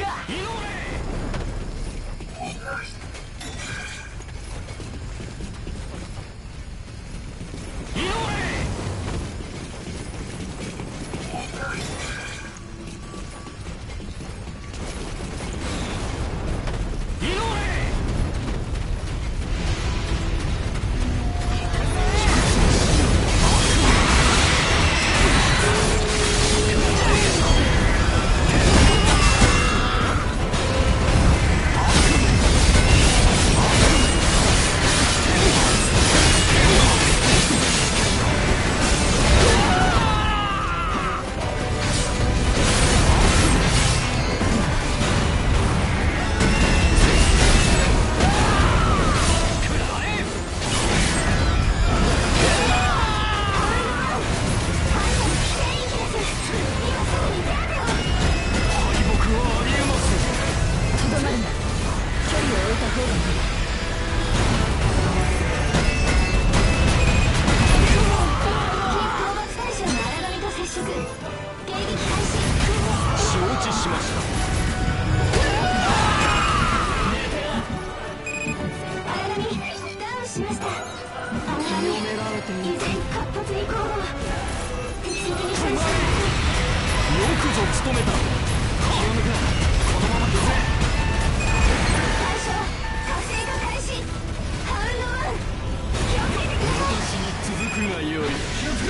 Speaker 6: 井
Speaker 1: しました。あなたに以前活発に行動適切に処理します。
Speaker 6: よくぞ務めた。気を抜くな。このまま行くぜ。
Speaker 1: 対象活性化開始。ハウルドワン気をつけてください。
Speaker 6: 私に続くがよい。気をつけろ。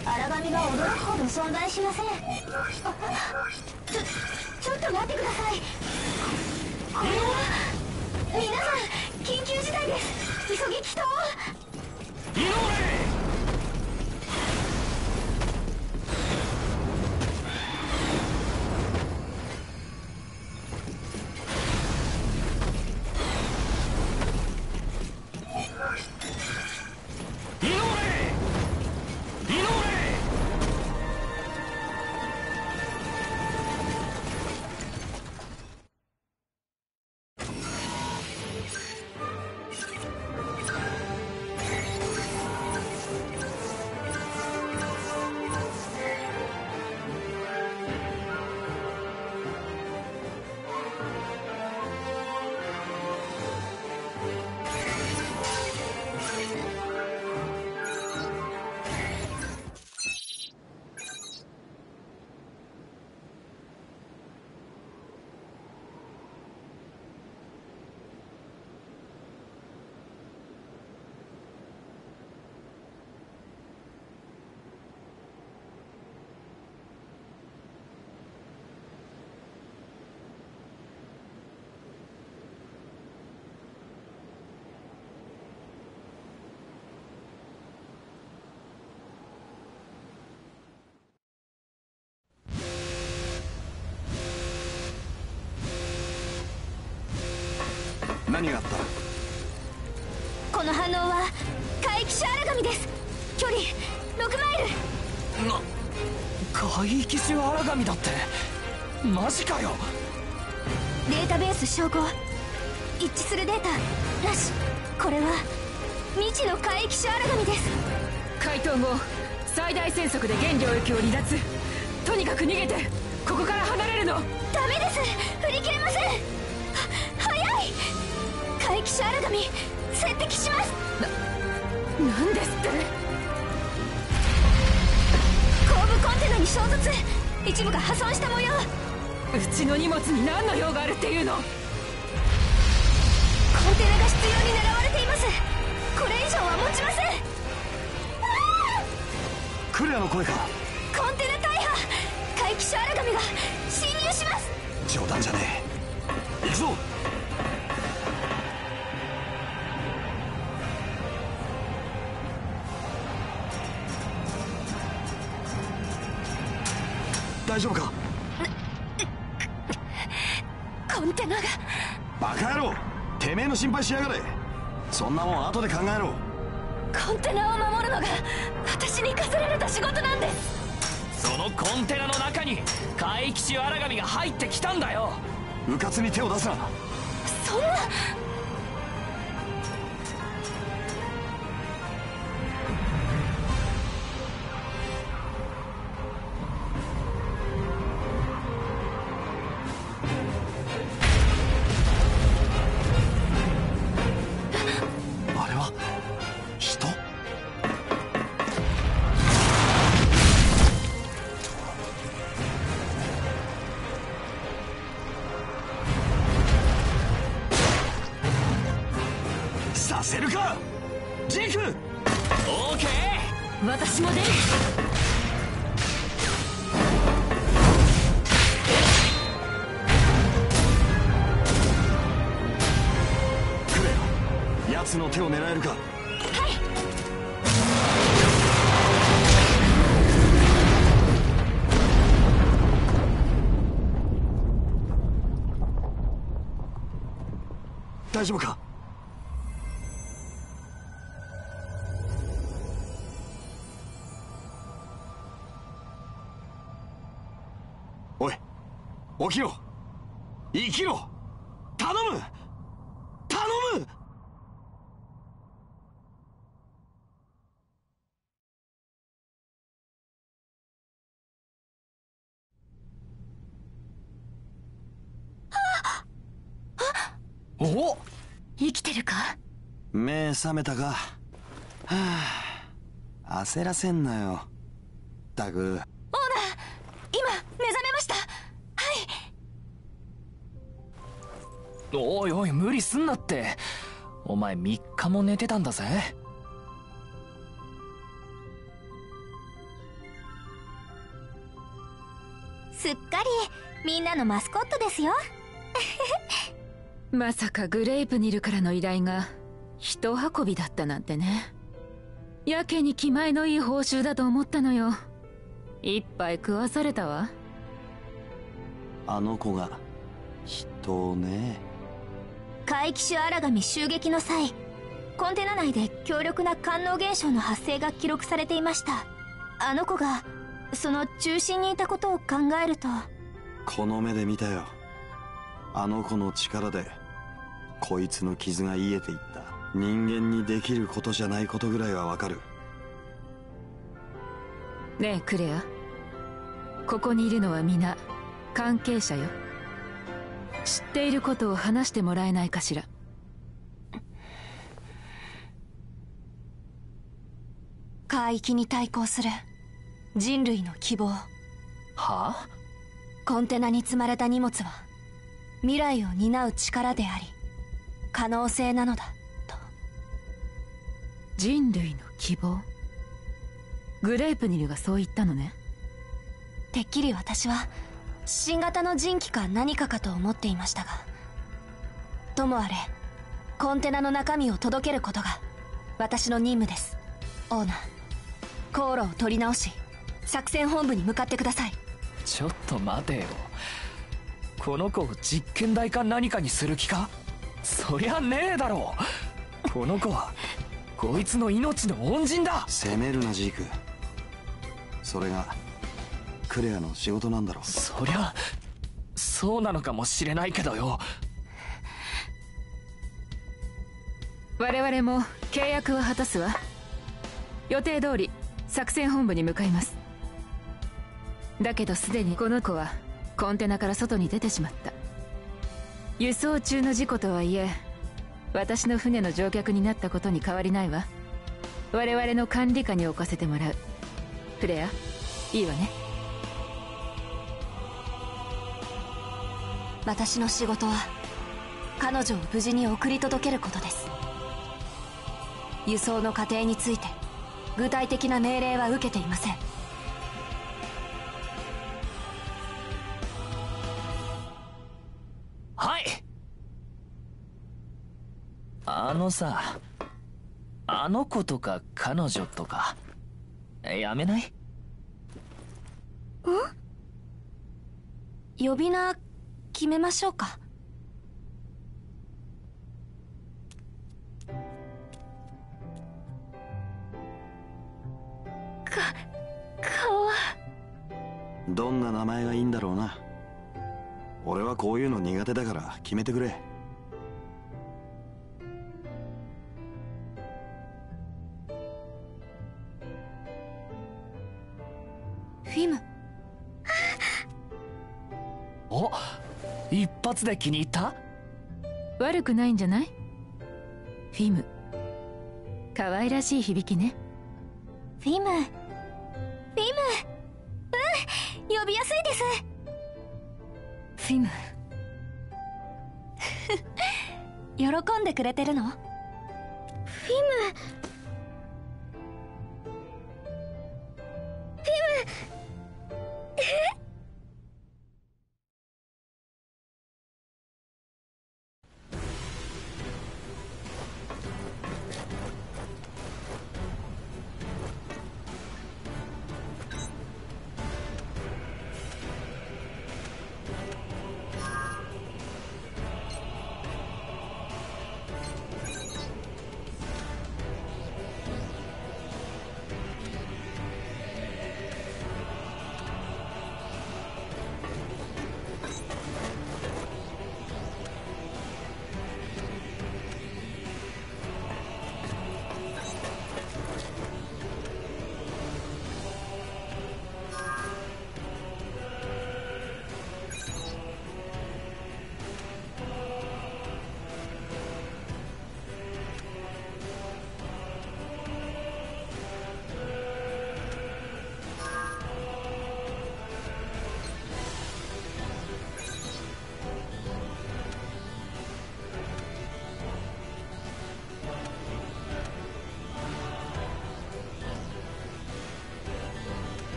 Speaker 1: 荒神が驚くほど存在しません。ちょちょっと待ってください。これは皆さん緊急事態です。急ぎ祈祷を。
Speaker 6: 井上
Speaker 4: 何があった？
Speaker 1: この反応は海域種荒神です。距離ろくマイル。
Speaker 5: な海域種荒神だってマジかよ。
Speaker 1: データベース照合一致するデータなし。これは未知の海域種荒神です。
Speaker 7: 解凍後最大戦速で現領域を離脱。とにかく逃げてここから離れるの。
Speaker 1: ダメです。振り切れません。は早い。海域種荒神接敵します。
Speaker 7: ななんですって。
Speaker 1: 後部コンテナに衝突。一部が破損した模様。
Speaker 7: うちの荷物に何の用があるっていうの。
Speaker 1: コンテナが執拗に狙われています。これ以上は持ちません。
Speaker 4: クレアの声か。
Speaker 1: コンテナ大破。海域種荒神が侵入します。
Speaker 4: 冗談じゃねえ。行くぞ。大丈夫か。
Speaker 1: コンテナが。
Speaker 4: バカ野郎、てめえの心配しやがれ。そんなもん後で考えろ。
Speaker 1: コンテナを守るのが私に課せられた仕事なんです。
Speaker 5: そのコンテナの中に海域種荒神が入ってきたんだよ。
Speaker 4: 迂闊に手を出すな。
Speaker 1: そんな。
Speaker 4: あれは人？させるかジーク。
Speaker 5: オーケー。
Speaker 7: 私も出る。
Speaker 4: クレア、奴の手を狙えるか。大丈夫か。おい、起きろ、生きろ、頼む頼む。
Speaker 5: お、
Speaker 7: 生きてるか。
Speaker 4: 目覚めたか。はあ、焦らせんなよ。ったく。
Speaker 1: オーナー、今目覚めました。はい。
Speaker 5: おいおい、無理すんなって。お前みっかも寝てたんだぜ。
Speaker 1: すっかりみんなのマスコットですよ。
Speaker 7: まさかグレイプニルからの依頼が人運びだったなんてね。やけに気前のいい報酬だと思ったのよ。一杯食わされたわ。
Speaker 4: あの子が人をね。
Speaker 1: 怪奇種アラガミ襲撃の際、コンテナ内で強力な官能現象の発生が記録されていました。あの子がその中心にいたことを考えると。
Speaker 4: この目で見たよ。あの子の力でこいつの傷が癒えていった。人間にできることじゃないことぐらいはわかる。
Speaker 7: ねえクレア、ここにいるのは皆関係者よ。知っていることを話してもらえないかしら。
Speaker 3: 海域に対抗する人類の希望。は
Speaker 5: あ？
Speaker 3: コンテナに積まれた荷物は未来を担う力であり可能性なのだと。
Speaker 7: 人類の希望？グレープニルがそう言ったのね。
Speaker 3: てっきり私は新型の人機か何かかと思っていましたが、ともあれコンテナの中身を届けることが私の任務です。オーナー、航路を取り直し作戦本部に向かってください。
Speaker 5: ちょっと待てよ。この子を実験台か何かにする気か？そりゃねえだろう。この子はこいつの命の恩人だ。
Speaker 4: 責めるなジーク。それがクレアの仕事なんだろう。
Speaker 5: そりゃそうなのかもしれないけどよ。
Speaker 7: 我々も契約は果たすわ。予定通り作戦本部に向かいます。だけどすでにこの子はコンテナから外に出てしまった。輸送中の事故とはいえ私の船の乗客になったことに変わりないわ。我々の管理下に置かせてもらう。フレア、いいわね。
Speaker 3: 私の仕事は彼女を無事に送り届けることです。輸送の過程について具体的な命令は受けていません。
Speaker 5: はい。あのさ、あの子とか彼女とかやめない？
Speaker 3: 呼び名決めましょうか。か、顔は
Speaker 4: どんな名前がいいんだろうな。俺はこういうの苦手だから決めてくれ。
Speaker 3: フィム。
Speaker 5: お、一発で気に入った？
Speaker 7: 悪くないんじゃない？フィム、可愛らしい響きね。
Speaker 1: フィム、フィム、うん、呼びやすいです。
Speaker 3: フィム。喜んでくれてるの？
Speaker 1: フィム